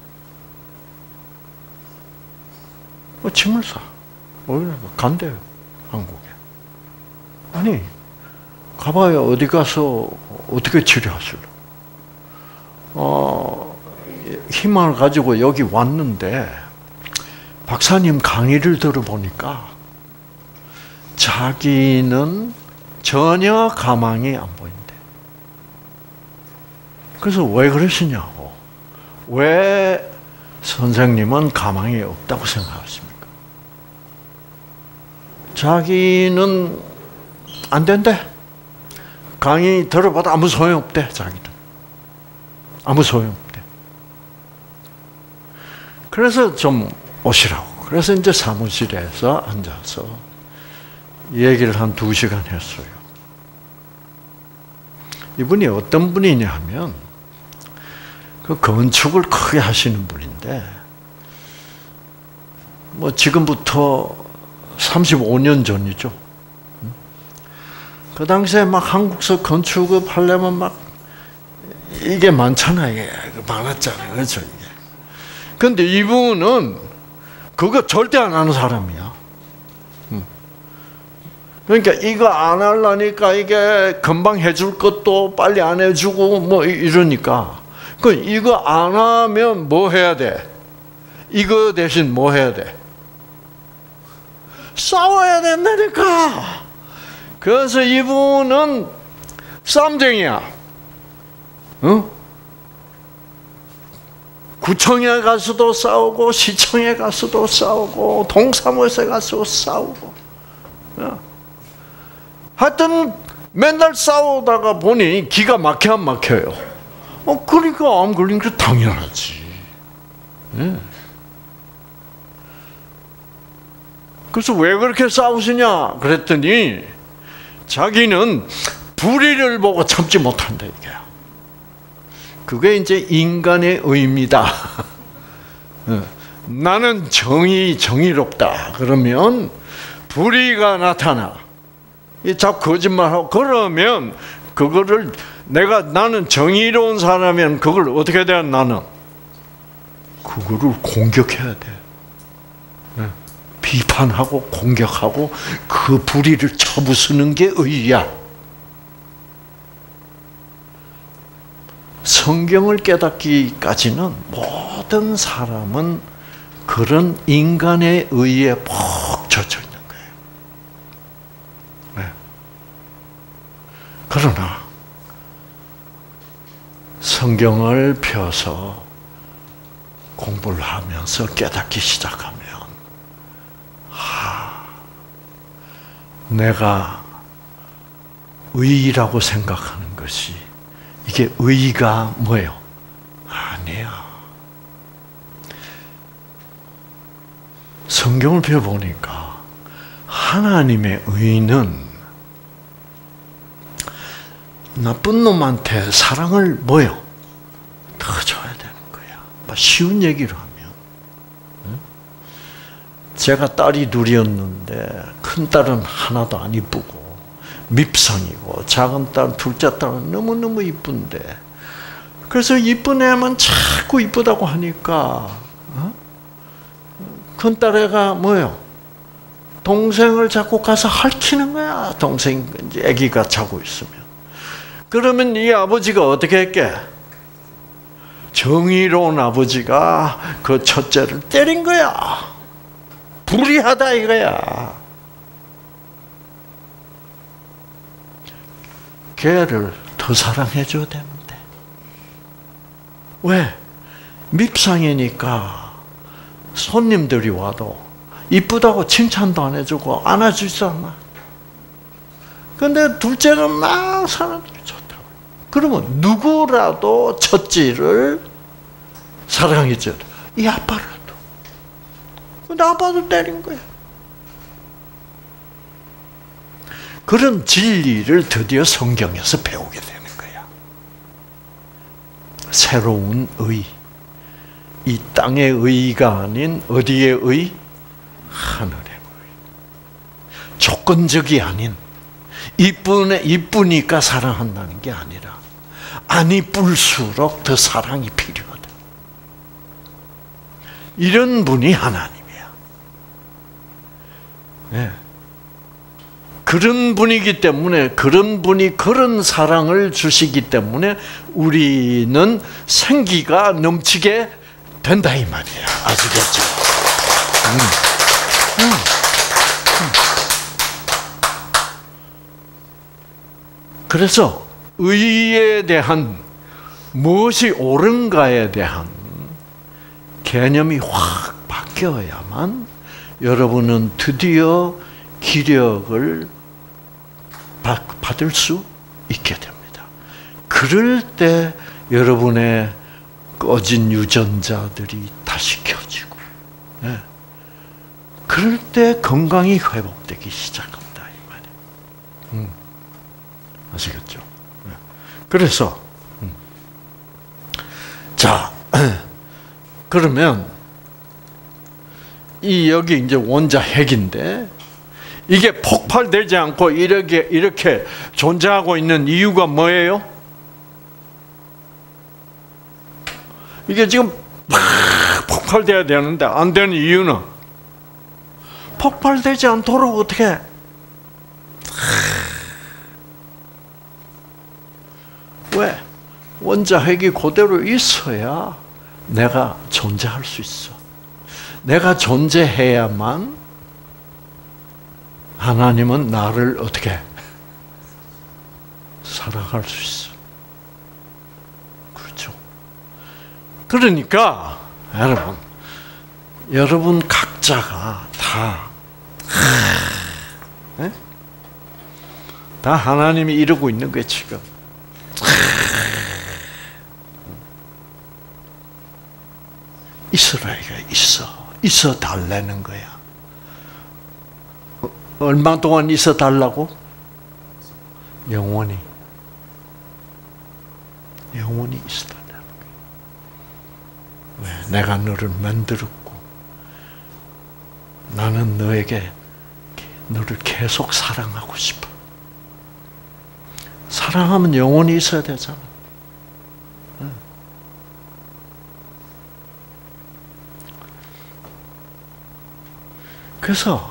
짐을 싸. 간대요, 한국에. 아니, 가봐야 어디 가서 어떻게 치료하실래? 희망을 가지고 여기 왔는데 박사님 강의를 들어보니까 자기는 전혀 가망이 안 보인대. 그래서 왜 그러시냐고. 왜 선생님은 가망이 없다고 생각하십니까? 자기는 안 된대. 강의 들어봐도 아무 소용없대, 자기는. 아무 소용없대. 그래서 좀 오시라고. 그래서 이제 사무실에서 앉아서 얘기를 한 2시간 했어요. 이분이 어떤 분이냐 하면, 그 건축을 크게 하시는 분인데, 지금부터 35년 전이죠. 그 당시에 막 한국서 건축을 하려면 막, 이게 많잖아요. 이게 많았잖아요. 그렇죠, 이게. 근데 이분은 그거 절대 안 하는 사람이야. 그러니까 이거 안 하려니까 이게 금방 해줄 것도 빨리 안 해주고 이러니까 이거 안 하면 뭐 해야 돼? 이거 대신 뭐 해야 돼? 싸워야 된다니까. 그래서 이분은 싸움쟁이야. 응? 구청에 가서도 싸우고 시청에 가서도 싸우고 동사무소에 가서 싸우고. 하여튼 맨날 싸우다가 보니 기가 막혀 안 막혀요. 그러니까 암 걸린 게 당연하지. 네. 그래서 왜 그렇게 싸우시냐 그랬더니 자기는 불의를 보고 참지 못한다 이게. 그게 이제 인간의 의입니다. 나는 정의롭다. 그러면 불의가 나타나. 자꾸 거짓말하고 그러면 그거를 나는 정의로운 사람이면 그걸 어떻게 해야 돼? 나는 그거를 공격해야 돼. 네. 비판하고 공격하고 그 불의를 쳐부수는 게 의야. 성경을 깨닫기까지는 모든 사람은 그런 인간의 의에 푹 젖어 있는 거예요. 네. 그러나 성경을 펴서 공부를 하면서 깨닫기 시작하면 내가 의라고 생각하는 것이 이게 의가 뭐예요? 아니야. 성경을 펴보니까 하나님의 의는 나쁜 놈한테 사랑을 뭐요? 더 줘야 되는 거야. 쉬운 얘기로 하면 제가 딸이 둘이었는데 큰 딸은 하나도 안 이쁘고 밉상이고 작은 딸, 둘째 딸은 너무너무 이쁜데 그래서 이쁜 애만 자꾸 이쁘다고 하니까 큰 딸애가 뭐요? 동생을 자꾸 가서 핥히는 거야. 동생 이제 아기가 자고 있으면. 그러면 이 아버지가 어떻게 했게? 정의로운 아버지가 그 첫째를 때린 거야. 불의하다 이거야. 걔를 더 사랑해줘야 되는데. 왜? 밉상이니까 손님들이 와도 이쁘다고 칭찬도 안 해주고 안아주잖아. 근데 둘째는 막 사람들이 좋다고. 그러면 누구라도 첫째를 사랑해줘야 돼. 이 아빠라도. 근데 아빠도 때린 거야. 그런 진리를 드디어 성경에서 배우게 되는 거야. 새로운 의. 이 땅의 의가 아닌 어디의 의? 하늘의 의. 조건적이 아닌 이쁘니까 사랑한다는 게 아니라 안 이쁠수록 더 사랑이 필요하다. 이런 분이 하나님이야. 네. 그런 분이기 때문에 그런 분이 그런 사랑을 주시기 때문에 우리는 생기가 넘치게 된다 이 말이야. 아시겠죠? 그래서 의에 대한 무엇이 옳은가에 대한 개념이 확 바뀌어야만 여러분은 드디어 기력을 받을 수 있게 됩니다. 그럴 때 여러분의 꺼진 유전자들이 다시 켜지고, 그럴 때 건강이 회복되기 시작합니다. 이 말이에요. 아시겠죠? 그래서 자 그러면 이 여기 이제 원자 핵인데 이게 폭발되지 않고 이렇게 존재하고 있는 이유가 뭐예요? 이게 지금 막 폭발돼야 되는데 안 되는 이유는 폭발되지 않도록 어떻게? 왜? 원자 핵이 그대로 있어야 내가 존재할 수 있어. 내가 존재해야만 하나님은 나를 어떻게 사랑할 수 있어. 그렇죠? 그러니까 여러분 각자가 다 하나님이 이루고 있는 거예요 지금. 이스라엘이 있어 달라는 거야. 얼마 동안 있어 달라고? 영원히 있어 달라는 거야. 왜? 내가 너를 만들었고 나는 너를 계속 사랑하고 싶어. 사랑하면 영원히 있어야 되잖아. 그래서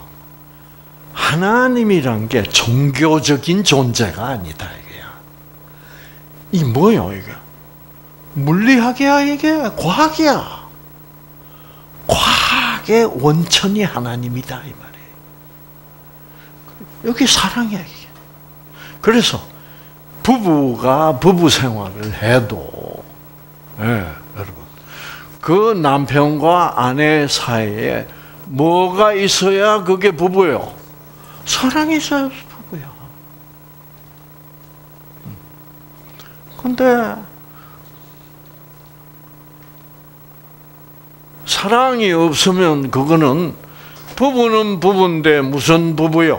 하나님이란 게 종교적인 존재가 아니다 이게야. 이 뭐예요 이게? 물리학이야 이게? 과학이야. 과학의 원천이 하나님이다 이 말이에요. 여기 사랑이야 이게. 그래서 부부가 부부 생활을 해도 여러분 그 남편과 아내 사이에 뭐가 있어야 그게 부부예요? 사랑이 있어야 부부야. 근데 사랑이 없으면 그거는 부부는 부부인데 무슨 부부요?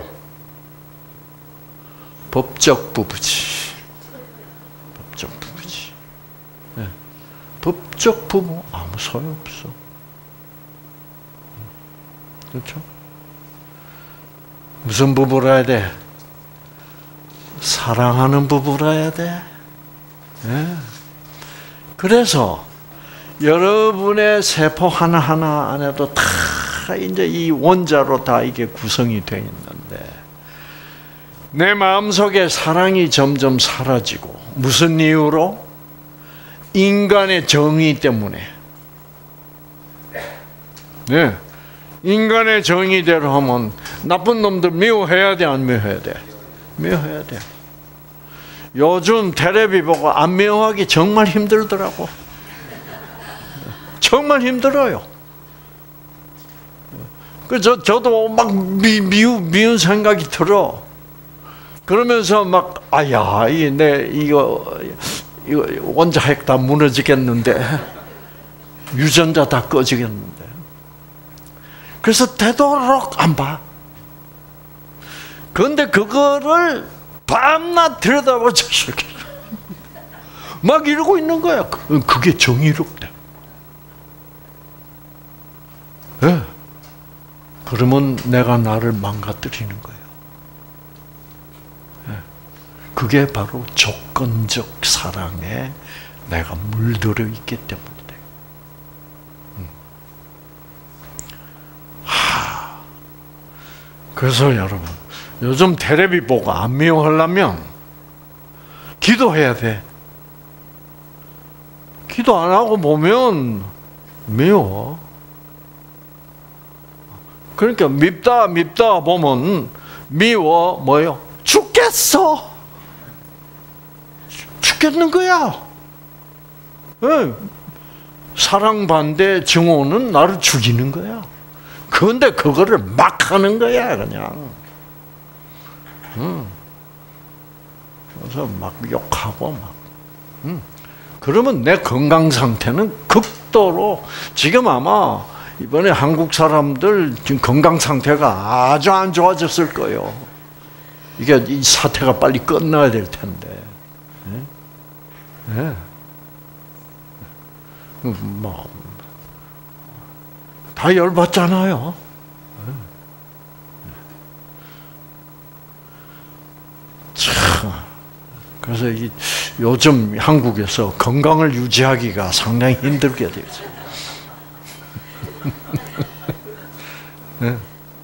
법적 부부지. 법적 부부지. 네. 법적 부부 아무 소용없어. 그렇죠? 무슨 부부라 해야 돼? 사랑하는 부부라 해야 돼. 네. 그래서 여러분의 세포 하나하나 안에도 다 이제 이 원자로 다 이게 구성이 되어 있는데 내 마음속에 사랑이 점점 사라지고 무슨 이유로? 인간의 정의 때문에. 네. 인간의 정의대로 하면 나쁜 놈들 미워해야 돼, 안 미워해야 돼? 미워해야 돼. 요즘 텔레비 보고 안 미워하기 정말 힘들더라고. 정말 힘들어요. 저도 막 미운 생각이 들어. 그러면서 막 아야, 이거 원자 핵 다 무너지겠는데, 유전자 다 꺼지겠는데. 그래서 되도록 안 봐. 그런데 그거를 밤낮 들여다보고 막 이러고 있는 거야. 그게 정의롭대. 네. 그러면 내가 나를 망가뜨리는 거예요. 네. 그게 바로 조건적 사랑에 내가 물들어 있기 때문에. 그래서 여러분, 요즘 텔레비 보고 안 미워하려면 기도해야 돼. 기도 안 하고 보면 미워. 그러니까 밉다 보면 미워 뭐요? 죽겠어. 죽겠는 거야. 네. 사랑 반대 증오는 나를 죽이는 거야. 그런데 그거를 막 하는 거야, 그냥. 그래서 막 욕하고 막. 그러면 내 건강 상태는 극도로 지금 아마 이번에 한국 사람들 지금 건강 상태가 아주 안 좋아졌을 거예요. 이게 이 사태가 빨리 끝나야 될 텐데. 네. 다 열받잖아요. 참. 그래서 요즘 한국에서 건강을 유지하기가 상당히 힘들게 되죠. 네.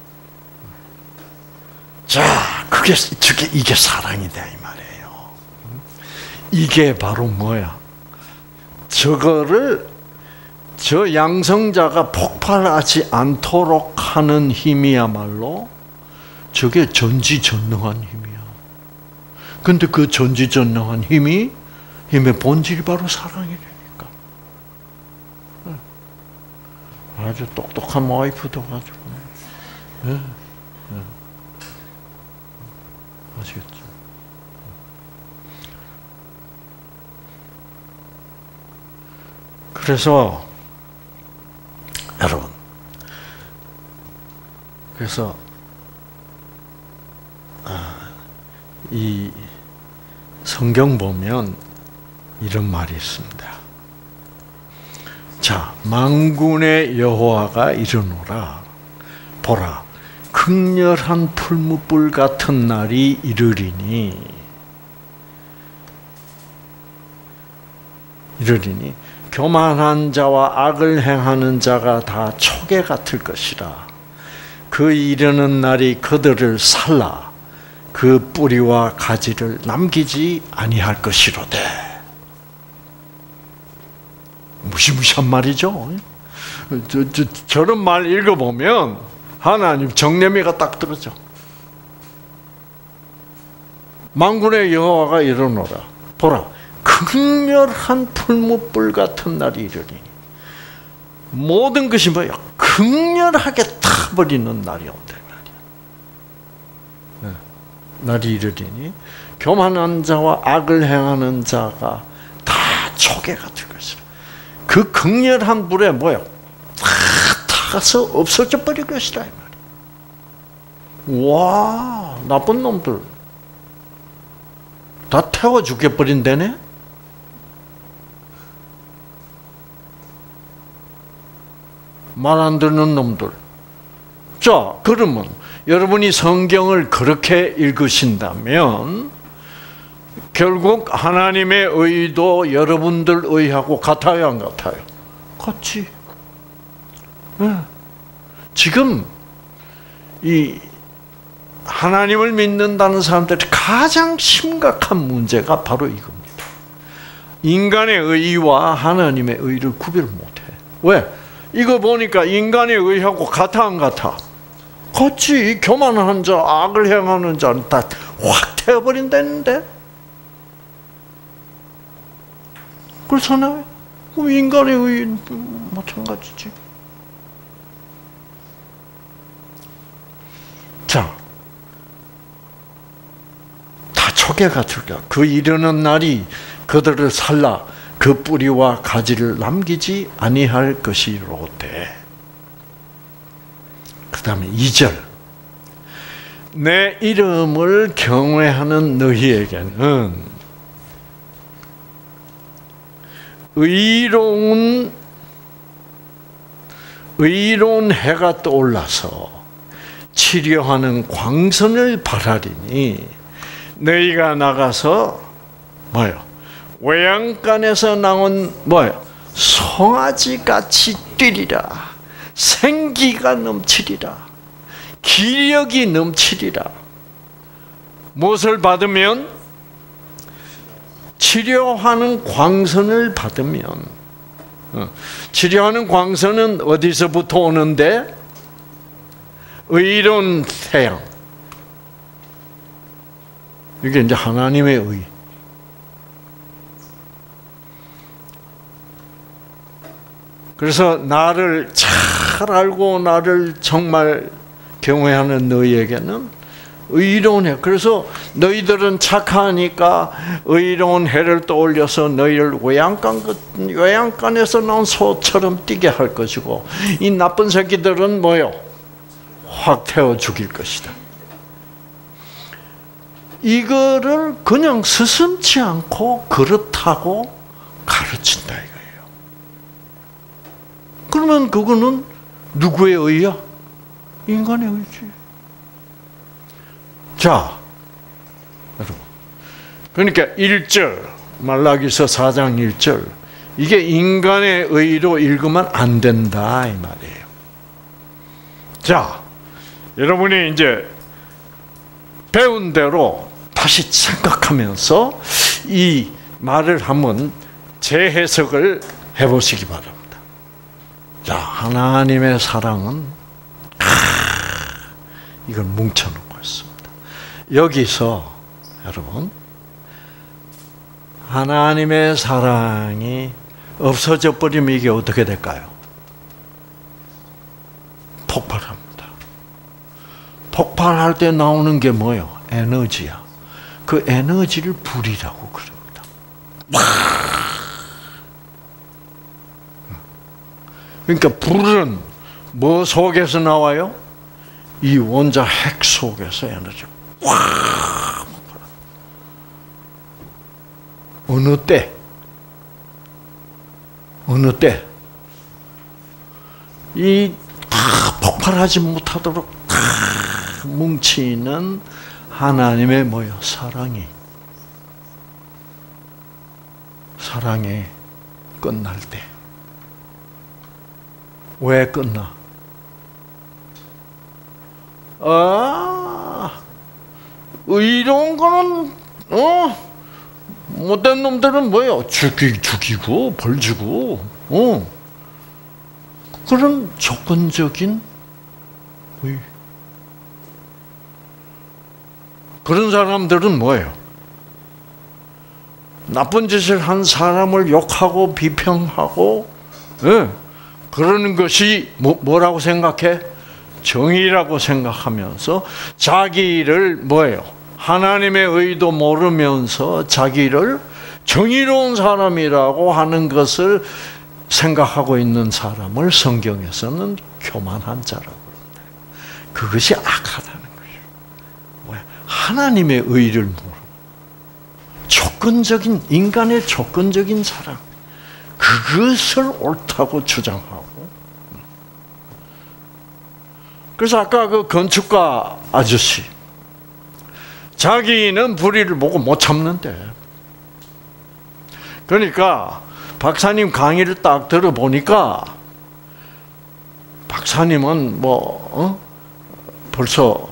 자, 이게 사랑이다 이 말이에요. 이게 바로 뭐야? 저 양성자가 폭발하지 않도록 하는 힘이야말로 저게 전지전능한 힘이야. 근데 그 전지전능한 힘의 본질이 바로 사랑이라니까. 아주 똑똑한 와이프도 가지고. 네. 네. 아시겠죠? 그래서 여러분, 그래서 이 성경 보면 이런 말이 있습니다. 자, 만군의 여호와가 이르노라. 보라, 극렬한 풀무불 같은 날이 이르리니 교만한 자와 악을 행하는 자가 다 초계 같을 것이라. 그 이르는 날이 그들을 살라 그 뿌리와 가지를 남기지 아니할 것이로되. 무시무시한 말이죠. 저런 말 읽어보면 하나님 정념이가 딱 들어져. 만군의 여호와가 이르노라. 보라, 극렬한 풀무불 같은 날이 이르리니. 모든 것이 뭐야? 극렬하게 타버리는 날이 온다 말이야. 날이 이르리니 교만한 자와 악을 행하는 자가 다 초계 같을 것이라. 그 극렬한 불에 뭐야? 다 타가서 없어져 버릴 것이다 이 말이야. 와, 나쁜 놈들 다 태워 죽여버린다네? 말 안 듣는 놈들. 자, 그러면 여러분이 성경을 그렇게 읽으신다면 결국 하나님의 의도 여러분들 의하고 같아요, 안 같아요? 같지. 네. 지금 이 하나님을 믿는다는 사람들이 가장 심각한 문제가 바로 이겁니다. 인간의 의와 하나님의 의를 구별 못해. 왜? 이거 보니까 인간의 의하고 같아, 안 같아? 같지. 교만한 자, 악을 행하는 자는 다 확 태워버린다는데? 그렇잖아요. 그럼 인간의 의는 마찬가지지. 자, 다 초계가 들려. 그 이르는 날이 그들을 살라 그 뿌리와 가지를 남기지 아니할 것이로되. 그 다음에 2절. 내 이름을 경외하는 너희에게는 의로운 해가 떠올라서 치료하는 광선을 바라리니 너희가 나가서 외양간에서 나온 송아지같이 뛰리라. 생기가 넘치리라. 기력이 넘치리라. 무엇을 받으면? 치료하는 광선을 받으면. 치료하는 광선은 어디서부터 오는데? 의로운 태양. 이게 이제 하나님의 의. 그래서 나를 잘 알고 나를 정말 경외하는 너희에게는 의로운 해. 그래서 너희들은 착하니까 의로운 해를 떠올려서 너희를 외양간에서 나온 소처럼 뛰게 할 것이고, 이 나쁜 새끼들은 확 태워 죽일 것이다. 이거를 그냥 스승치 않고 그렇다고 가르친다 이거예요. 그러면 그거는 누구의 의야? 인간의 의지. 자, 여러분. 그러니까 1절, 말라기서 4장 1절. 이게 인간의 의로 읽으면 안 된다 이 말이에요. 자, 여러분이 이제 배운 대로 다시 생각하면서 이 말을 한번 재해석을 해보시기 바랍니다. 자, 하나님의 사랑은 이걸 뭉쳐놓고 있습니다. 여기서 여러분, 하나님의 사랑이 없어져 버리면 이게 어떻게 될까요? 폭발합니다. 폭발할 때 나오는 게 뭐예요? 에너지야. 그 에너지를 불이라고 그럽니다. 그러니까 불은 뭐 속에서 나와요? 이 원자 핵 속에서 에너지 확. 어느 때? 이 다 폭발하지 못하도록 다 뭉치는 하나님의 사랑이 끝날 때. 왜 끝나? 의로운 거는 못된 놈들은 죽이고 벌 주고 그런 조건적인 의. 그런 사람들은 뭐예요? 나쁜 짓을 한 사람을 욕하고 비평하고 그러는 것이 뭐라고 생각해? 정의라고 생각하면서 자기를 하나님의 의도 모르면서 자기를 정의로운 사람이라고 하는 것을 생각하고 있는 사람을 성경에서는 교만한 자라고 그럽니다. 그것이 악하다는 거예요. 하나님의 의를 모르고 인간의 조건적인 사랑, 그것을 옳다고 주장하고. 그래서 아까 그 건축가 아저씨, 자기는 불의를 보고 못 참는데, 그러니까 박사님 강의를 딱 들어보니까 박사님은 벌써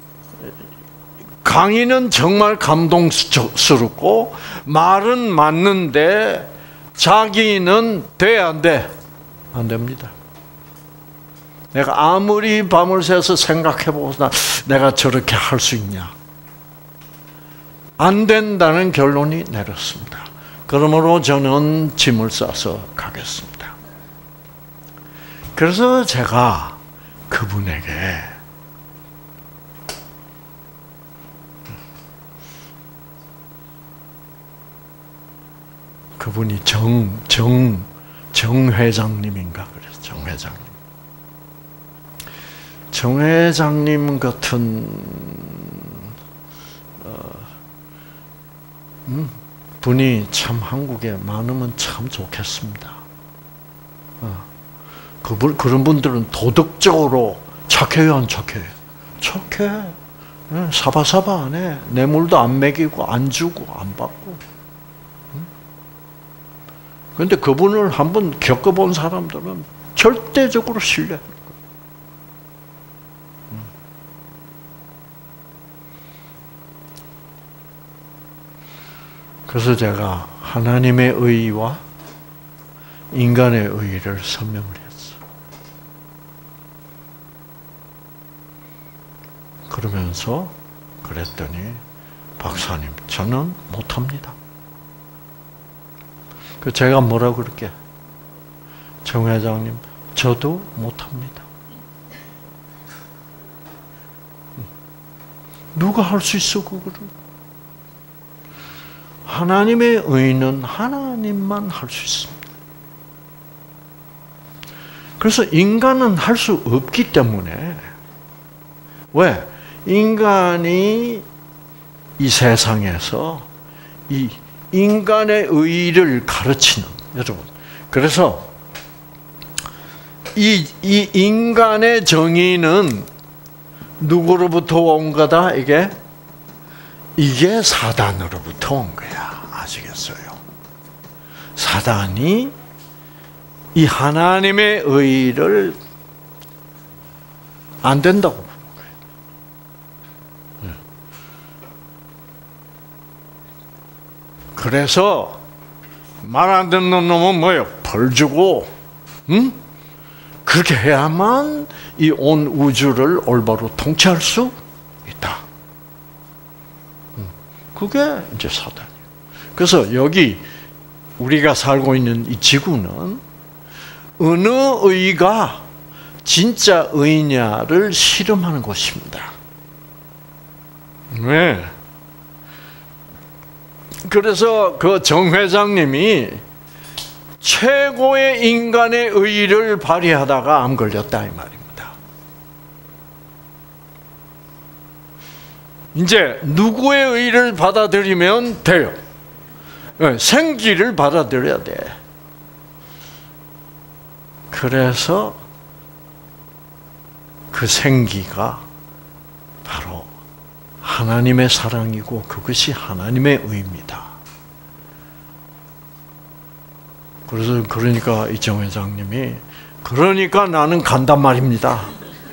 강의는 정말 감동스럽고 말은 맞는데 자기는 돼, 안 돼? 안 됩니다. 내가 아무리 밤을 새서 생각해보고 내가 저렇게 할 수 있냐? 안 된다는 결론이 내렸습니다. 그러므로 저는 짐을 싸서 가겠습니다. 그래서 제가 그분에게 그분이 정 회장님인가 그래서 정 회장님 같은 분이 참 한국에 많으면 참 좋겠습니다. 그런 분들은 도덕적으로 착해요, 안 착해요? 착해. 사바사바 안 해. 뇌물도 안 먹이고 안 주고 안 받고. 그런데 그분을 한번 겪어본 사람들은 절대적으로 신뢰해요. 그래서 제가 하나님의 의와 인간의 의를 설명을 했어. 그러면서 그랬더니 박사님, 저는 못합니다. 제가 뭐라고 그럴게? 정 회장님, 저도 못합니다. 누가 할 수 있어 그거를? 하나님의 의는 하나님만 할 수 있습니다. 그래서 인간은 할 수 없기 때문에, 왜? 인간이 이 세상에서 이 인간의 의를 가르치는, 여러분. 그래서 이 인간의 정의는 누구로부터 온 거다? 이게 사단으로부터 온 거야. 아시겠어요? 사단이 이 하나님의 의를 안 된다고 보는 거예요. 그래서 말 안 듣는 놈은 뭐예요? 벌 주고, 그렇게 해야만 이 온 우주를 올바로 통치할 수 있다. 그게 이제 사단이에요. 그래서 여기 우리가 살고 있는 이 지구는 어느 의가 진짜 의냐를 실험하는 곳입니다. 네. 그래서 그 정 회장님이 최고의 인간의 의를 발휘하다가 암 걸렸다 이 말입니다. 이제 누구의 의를 받아들이면 돼요? 생기를 받아들여야 돼. 그래서 그 생기가 바로 하나님의 사랑이고 그것이 하나님의 의입니다. 그래서 그러니까 이정 회장님이 그러니까 나는 간단 말입니다.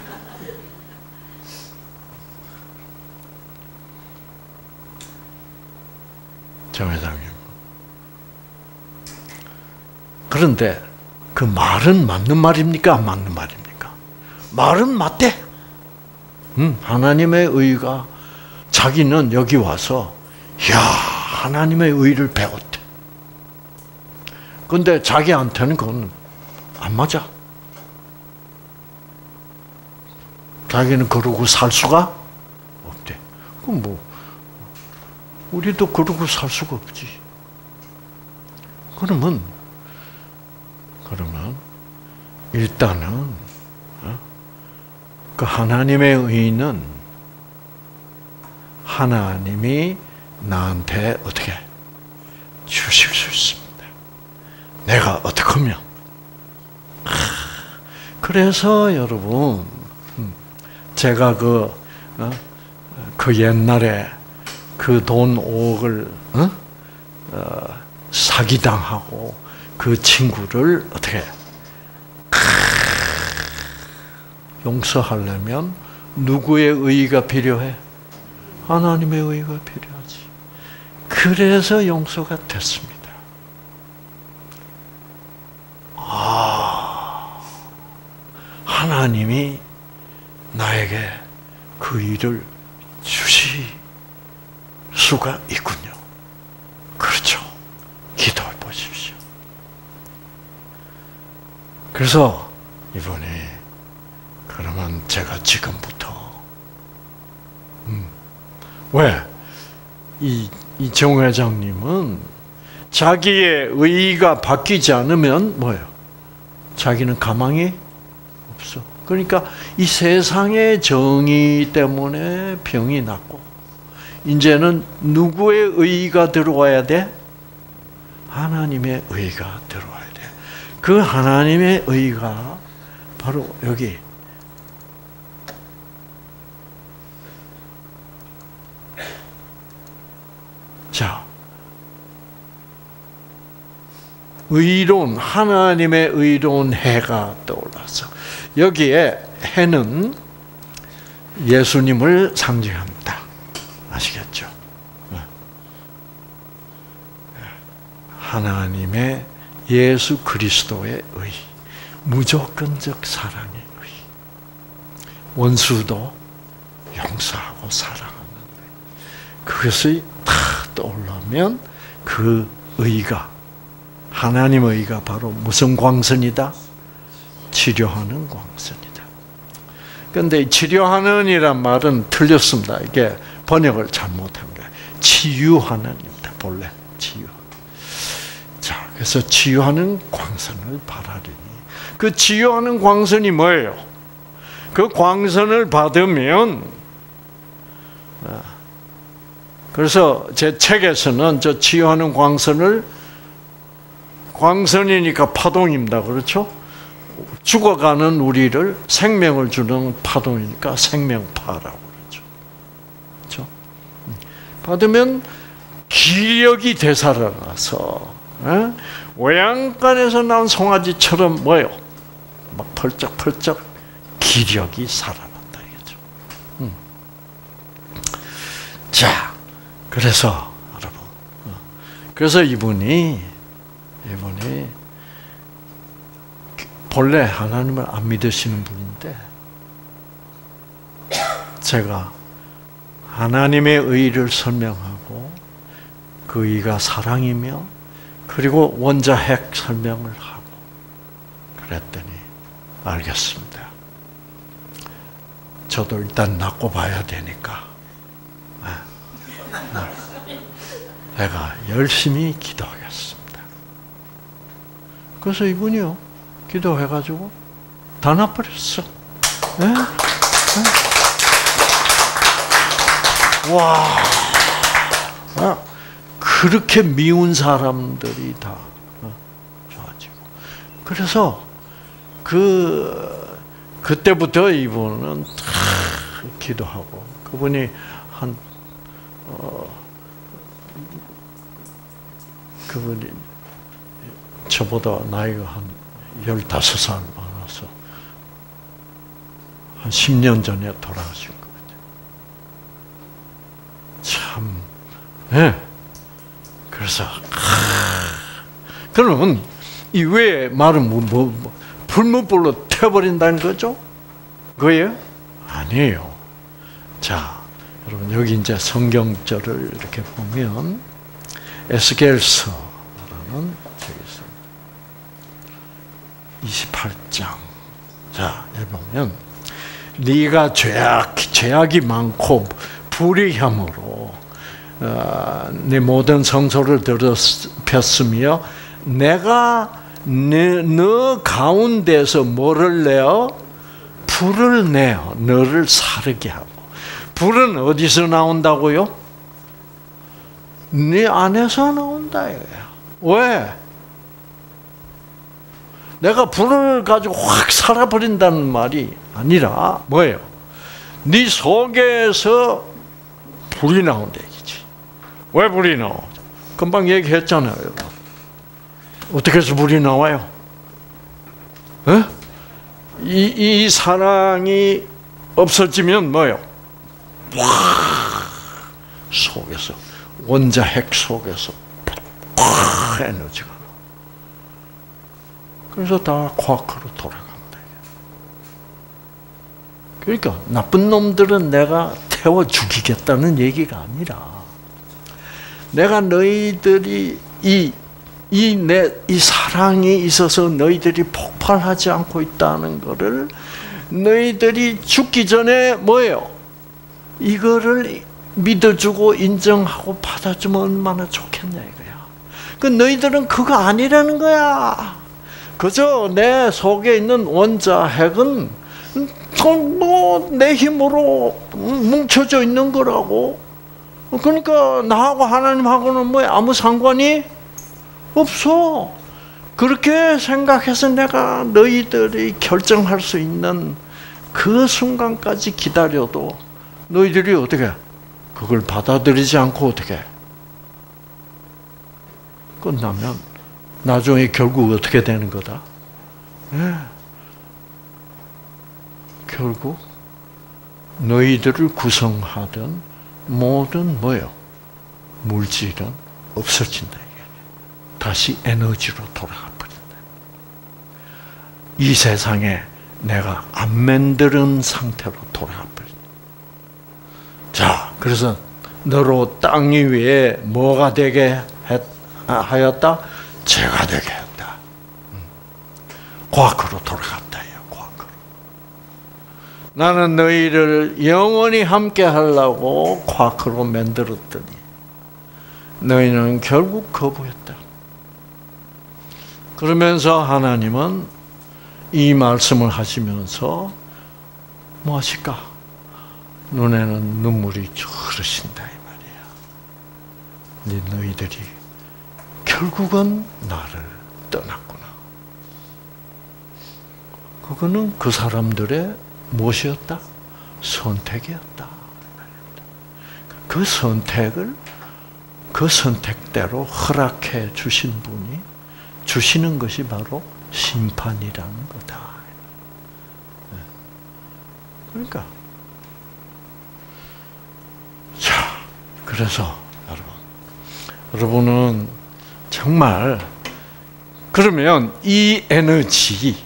정 회장님. 그런데 그 말은 맞는 말입니까? 안 맞는 말입니까? 말은 맞대. 하나님의 의가 자기는 여기 와서 하나님의 의를 배웠대. 근데 자기한테는 그건 안 맞아. 자기는 그러고 살 수가 없대. 그럼 우리도 그러고 살 수가 없지. 그러면 일단은 그 하나님의 의는 하나님이 나한테 어떻게 주실 수 있습니다. 내가 어떻게 하면. 그래서 여러분, 제가 그 옛날에 그 돈 5억을 사기당하고 그 친구를 어떻게 용서하려면 누구의 의의가 필요해? 하나님의 의의가 필요하지. 그래서 용서가 됐습니다. 하나님이 나에게 그 일을 주실 수가 있군요. 그렇죠. 기도해 보십시오. 그래서 이번에 그러면 제가 지금부터 왜? 이정 회장님은 자기의 의의가 바뀌지 않으면 뭐예요? 자기는 가망이 없어. 그러니까 이 세상의 정의 때문에 병이 났고, 이제는 누구의 의의가 들어와야 돼? 하나님의 의의가 들어와야 돼. 그 하나님의 의의가 바로 여기 자, 의로운 하나님의 의로운 해가 떠올라서 여기에 해는 예수님을 상징합니다. 아시겠죠? 하나님의 예수 그리스도의 의, 무조건적 사랑의 의, 원수도 용서하고 사랑하는 의. 그것이 다 떠올라면 그 의가, 하나님의 의가 바로 무슨 광선이다? 치료하는 광선이다. 그런데 치료하는이란 말은 틀렸습니다. 이게 번역을 잘못한 거예요. 치유하는입니다. 본래 치유. 자, 그래서 치유하는 광선을 바라리니, 그 치유하는 광선이 뭐예요? 그 광선을 받으면, 그래서 제 책에서는 저 치유하는 광선을, 광선이니까 파동입니다. 그렇죠? 죽어가는 우리를 생명을 주는 파동이니까 생명파라고 그러죠. 그렇죠? 받으면 기력이 되살아나서 외양간에서 나온 송아지처럼 뭐예요? 막 펄쩍펄쩍 기력이 살아난다 이거죠. 자, 그래서 여러분, 그래서 이분이 본래 하나님을 안 믿으시는 분인데, 제가 하나님의 의를 설명하고 그 의가 사랑이며, 그리고 원자핵 설명을 하고 그랬더니 알겠습니다. 저도 일단 낫고 봐야 되니까 내가 열심히 기도하겠습니다. 그래서 이분이요, 기도해가지고 다 나버렸어. 네? 네? 와, 그렇게 미운 사람들이 다 좋아지고. 그래서 그때부터 이분은 기도하고, 그분이 그분이 저보다 나이가 한 15살 많아서 한 10년 전에 돌아가신 것 같아요. 참, 네. 그래서 그러면 이 외의 말은 불문불로 태워버린다는 거죠? 그거예요? 아니에요. 자, 여러분 여기 이제 성경절을 이렇게 보면 에스겔서라는 책이 있습니다. 28장. 자, 여기 보면 네가 죄악이 많고 불의함으로 네 모든 성소를 더럽혔으며 내가 너 가운데서 뭐를 내어? 불을 내어 너를 사르게 하고, 불은 어디서 나온다고요? 네 안에서 나온다 이거야. 왜? 내가 불을 가지고 확 살아버린다는 말이 아니라 뭐예요? 네 속에서 불이 나온다 얘기지. 왜 불이 나오죠? 금방 얘기했잖아요. 어떻게 해서 불이 나와요? 이 사랑이 없어지면 뭐예요? 와 속에서 원자핵 속에서 에너지가 나. 그래서 다 과학으로 돌아간다. 그러니까 나쁜 놈들은 내가 태워 죽이겠다는 얘기가 아니라 내가 너희들이 이 사랑이 있어서 너희들이 폭발하지 않고 있다는 것을 너희들이 죽기 전에 뭐예요? 이거를 믿어주고 인정하고 받아주면 얼마나 좋겠냐 이거야. 그 너희들은 그거 아니라는 거야. 그저 내 속에 있는 원자핵은 뭐 내 힘으로 뭉쳐져 있는 거라고. 그러니까 나하고 하나님하고는 뭐 아무 상관이 없어. 그렇게 생각해서 내가 너희들이 결정할 수 있는 그 순간까지 기다려도 너희들이 어떻게 그걸 받아들이지 않고 어떻게 끝나면 나중에 결국 어떻게 되는 거다? 네. 결국 너희들을 구성하던 모든 뭐요? 물질은 없어진다. 이게. 다시 에너지로 돌아가 버린다. 이 세상에 내가 안 만드는 상태로 돌아가 버린다. 자, 그래서 너로 땅 위에 뭐가 되게 하였다? 죄가 되게 했다. 과거로 돌아갔다. 과거로. 나는 너희를 영원히 함께 하려고 과거로 만들었더니 너희는 결국 거부했다. 그러면서 하나님은 이 말씀을 하시면서 뭐 하실까? 눈에는 눈물이 흐르신다 이 말이야. 너희들이 결국은 나를 떠났구나. 그거는 그 사람들의 무엇이었다? 선택이었다. 그 선택을 그 선택대로 허락해 주신 분이 주시는 것이 바로 심판이라는 거다. 그러니까 자, 그래서 여러분은 정말 그러면 이 에너지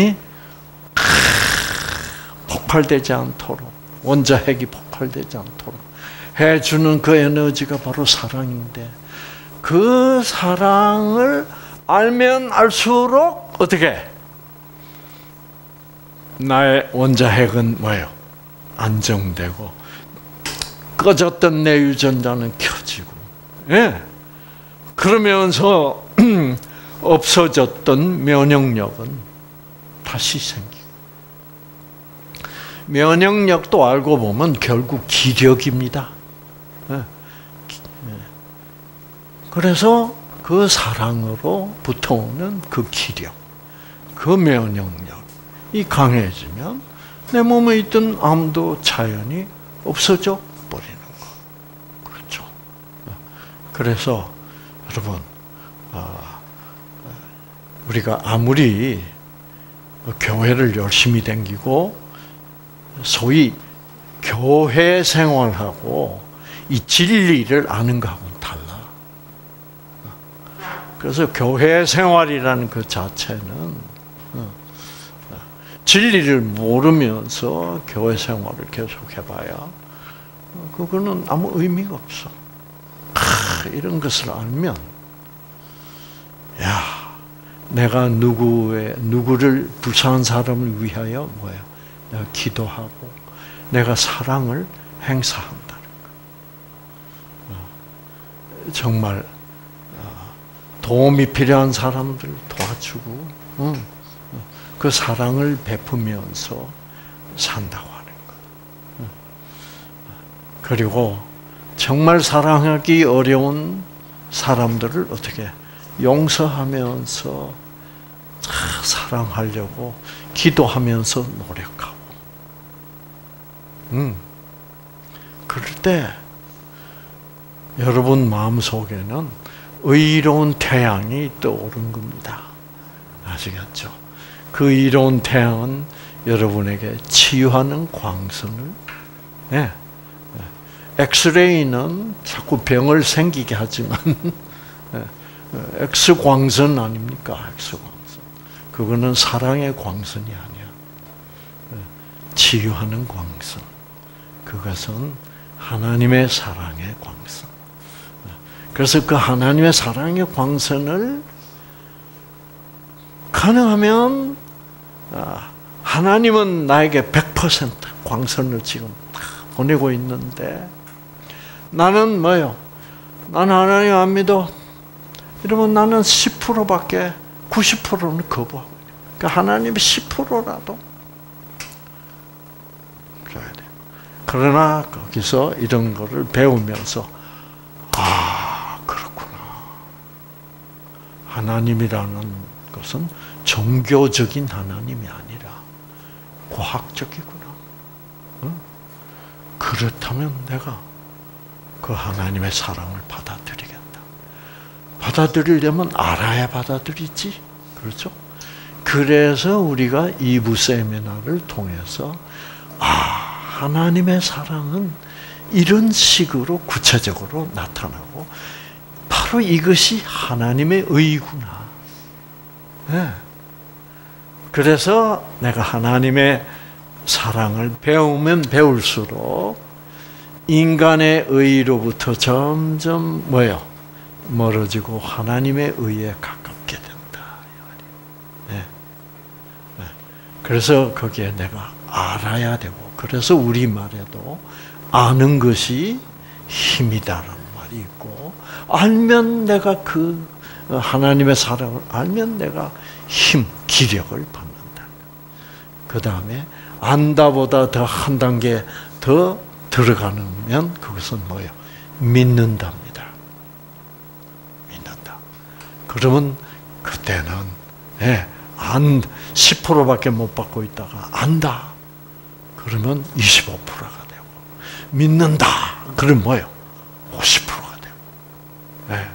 폭발되지 않도록 원자핵이 폭발되지 않도록 해주는 그 에너지가 바로 사랑인데 그 사랑을 알면 알수록 어떻게 나의 원자핵은 뭐예요? 안정되고 꺼졌던 내 유전자는 켜지고 그러면서 없어졌던 면역력은 다시 생기고 면역력도 알고 보면 결국 기력입니다. 그래서 그 사랑으로 붙어오는 그 기력, 그 면역력이 강해지면 내 몸에 있던 암도 자연히 없어져 버리는 거. 그렇죠. 그래서 여러분, 우리가 아무리 교회를 열심히 다니고 소위 교회 생활하고 이 진리를 아는 것하고는 달라. 그래서 교회 생활이라는 그 자체는 진리를 모르면서 교회 생활을 계속 해봐야 그거는 아무 의미가 없어. 이런 것을 알면 내가 누구를 불쌍한 사람을 위하여 뭐야? 내가 기도하고 내가 사랑을 행사한다는 거. 정말 도움이 필요한 사람들 도와주고 그 사랑을 베푸면서 산다고 하는 거. 그리고 정말 사랑하기 어려운 사람들을 어떻게 용서하면서 사랑하려고 기도하면서 노력하고. 그럴 때 여러분 마음속에는 의로운 태양이 떠오른 겁니다. 아시겠죠? 그 의로운 태양은 여러분에게 치유하는 광선을, 엑스레이는 자꾸 병을 생기게 하지만 엑스광선 아닙니까? 엑스광선. 그거는 사랑의 광선이 아니야. 치유하는 광선. 그것은 하나님의 사랑의 광선. 그래서 그 하나님의 사랑의 광선을 가능하면 하나님은 나에게 100% 광선을 지금 보내고 있는데 나는 뭐요? 나는 하나님 안 믿어. 이러면 나는 10%밖에 90%는 거부하고 있어요. 그러니까 하나님이 10%라도 줘야 돼요. 그러나 거기서 이런 거를 배우면서 그렇구나. 하나님이라는 것은 종교적인 하나님이 아니라 과학적이구나. 그렇다면 내가 그 하나님의 사랑을 받아들이겠다. 받아들이려면 알아야 받아들이지. 그렇죠? 그래서 우리가 2부 세미나를 통해서 하나님의 사랑은 이런 식으로 구체적으로 나타나고 바로 이것이 하나님의 의구나. 그래서 내가 하나님의 사랑을 배우면 배울수록 인간의 의로부터 점점 멀어지고 하나님의 의에 가깝게 된다. 그래서 거기에 내가 알아야 되고, 그래서 우리말에도 아는 것이 힘이다라는 말이 있고, 알면 내가 그 하나님의 사랑을 알면 내가 힘, 기력을 받는다. 그 다음에 안다보다 더 한 단계 더 들어가면 그것은 믿는답니다. 믿는다. 그러면 그때는 10%밖에 못 받고 있다가 안다. 그러면 25%가 되고, 믿는다. 그러면 50%가 되고.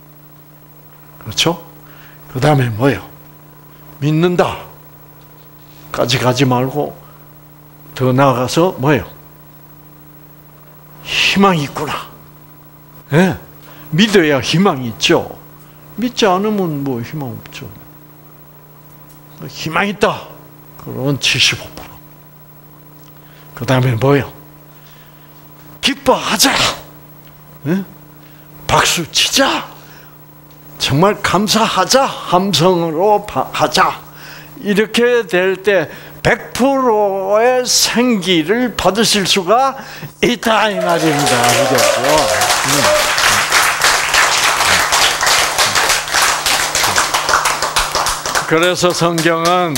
그렇죠? 그 다음에 믿는다. 까지 가지 말고 더 나아가서 희망이 있구나. 믿어야 희망이 있죠. 믿지 않으면 희망 없죠. 희망이 있다. 그러면 75%. 그 다음에 기뻐하자. 박수 치자. 정말 감사하자. 함성으로 하자. 이렇게 될 때 100%의 생기를 받으실 수가 있다 이 말입니다. 그래서 성경은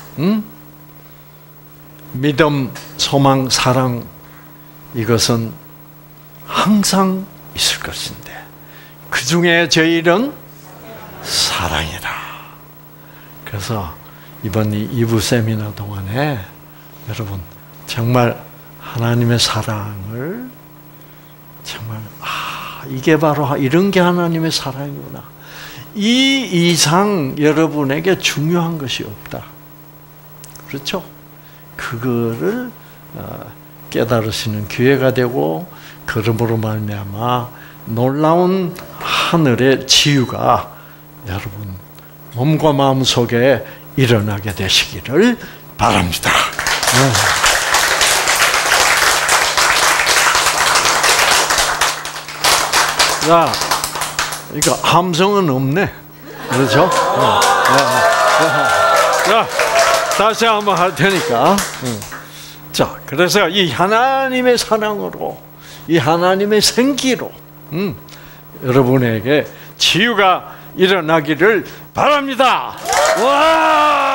믿음, 소망, 사랑 이것은 항상 있을 것인데 그 중에 제일은 사랑이라. 그래서 이번 2부 세미나 동안에 여러분 정말 하나님의 사랑을 정말 이게 바로 이런 게 하나님의 사랑이구나. 이 이상 여러분에게 중요한 것이 없다. 그렇죠? 그거를 깨달으시는 기회가 되고 그러므로 말미암아 놀라운 하늘의 치유가 여러분 몸과 마음 속에 일어나게 되시기를 바랍니다. 자, 이거 함성은 없네. 그렇죠? 자, 다시 한번 할 테니까. 자, 그래서 이 하나님의 사랑으로, 이 하나님의 생기로, 여러분에게 치유가 일어나기를 바랍니다. 와!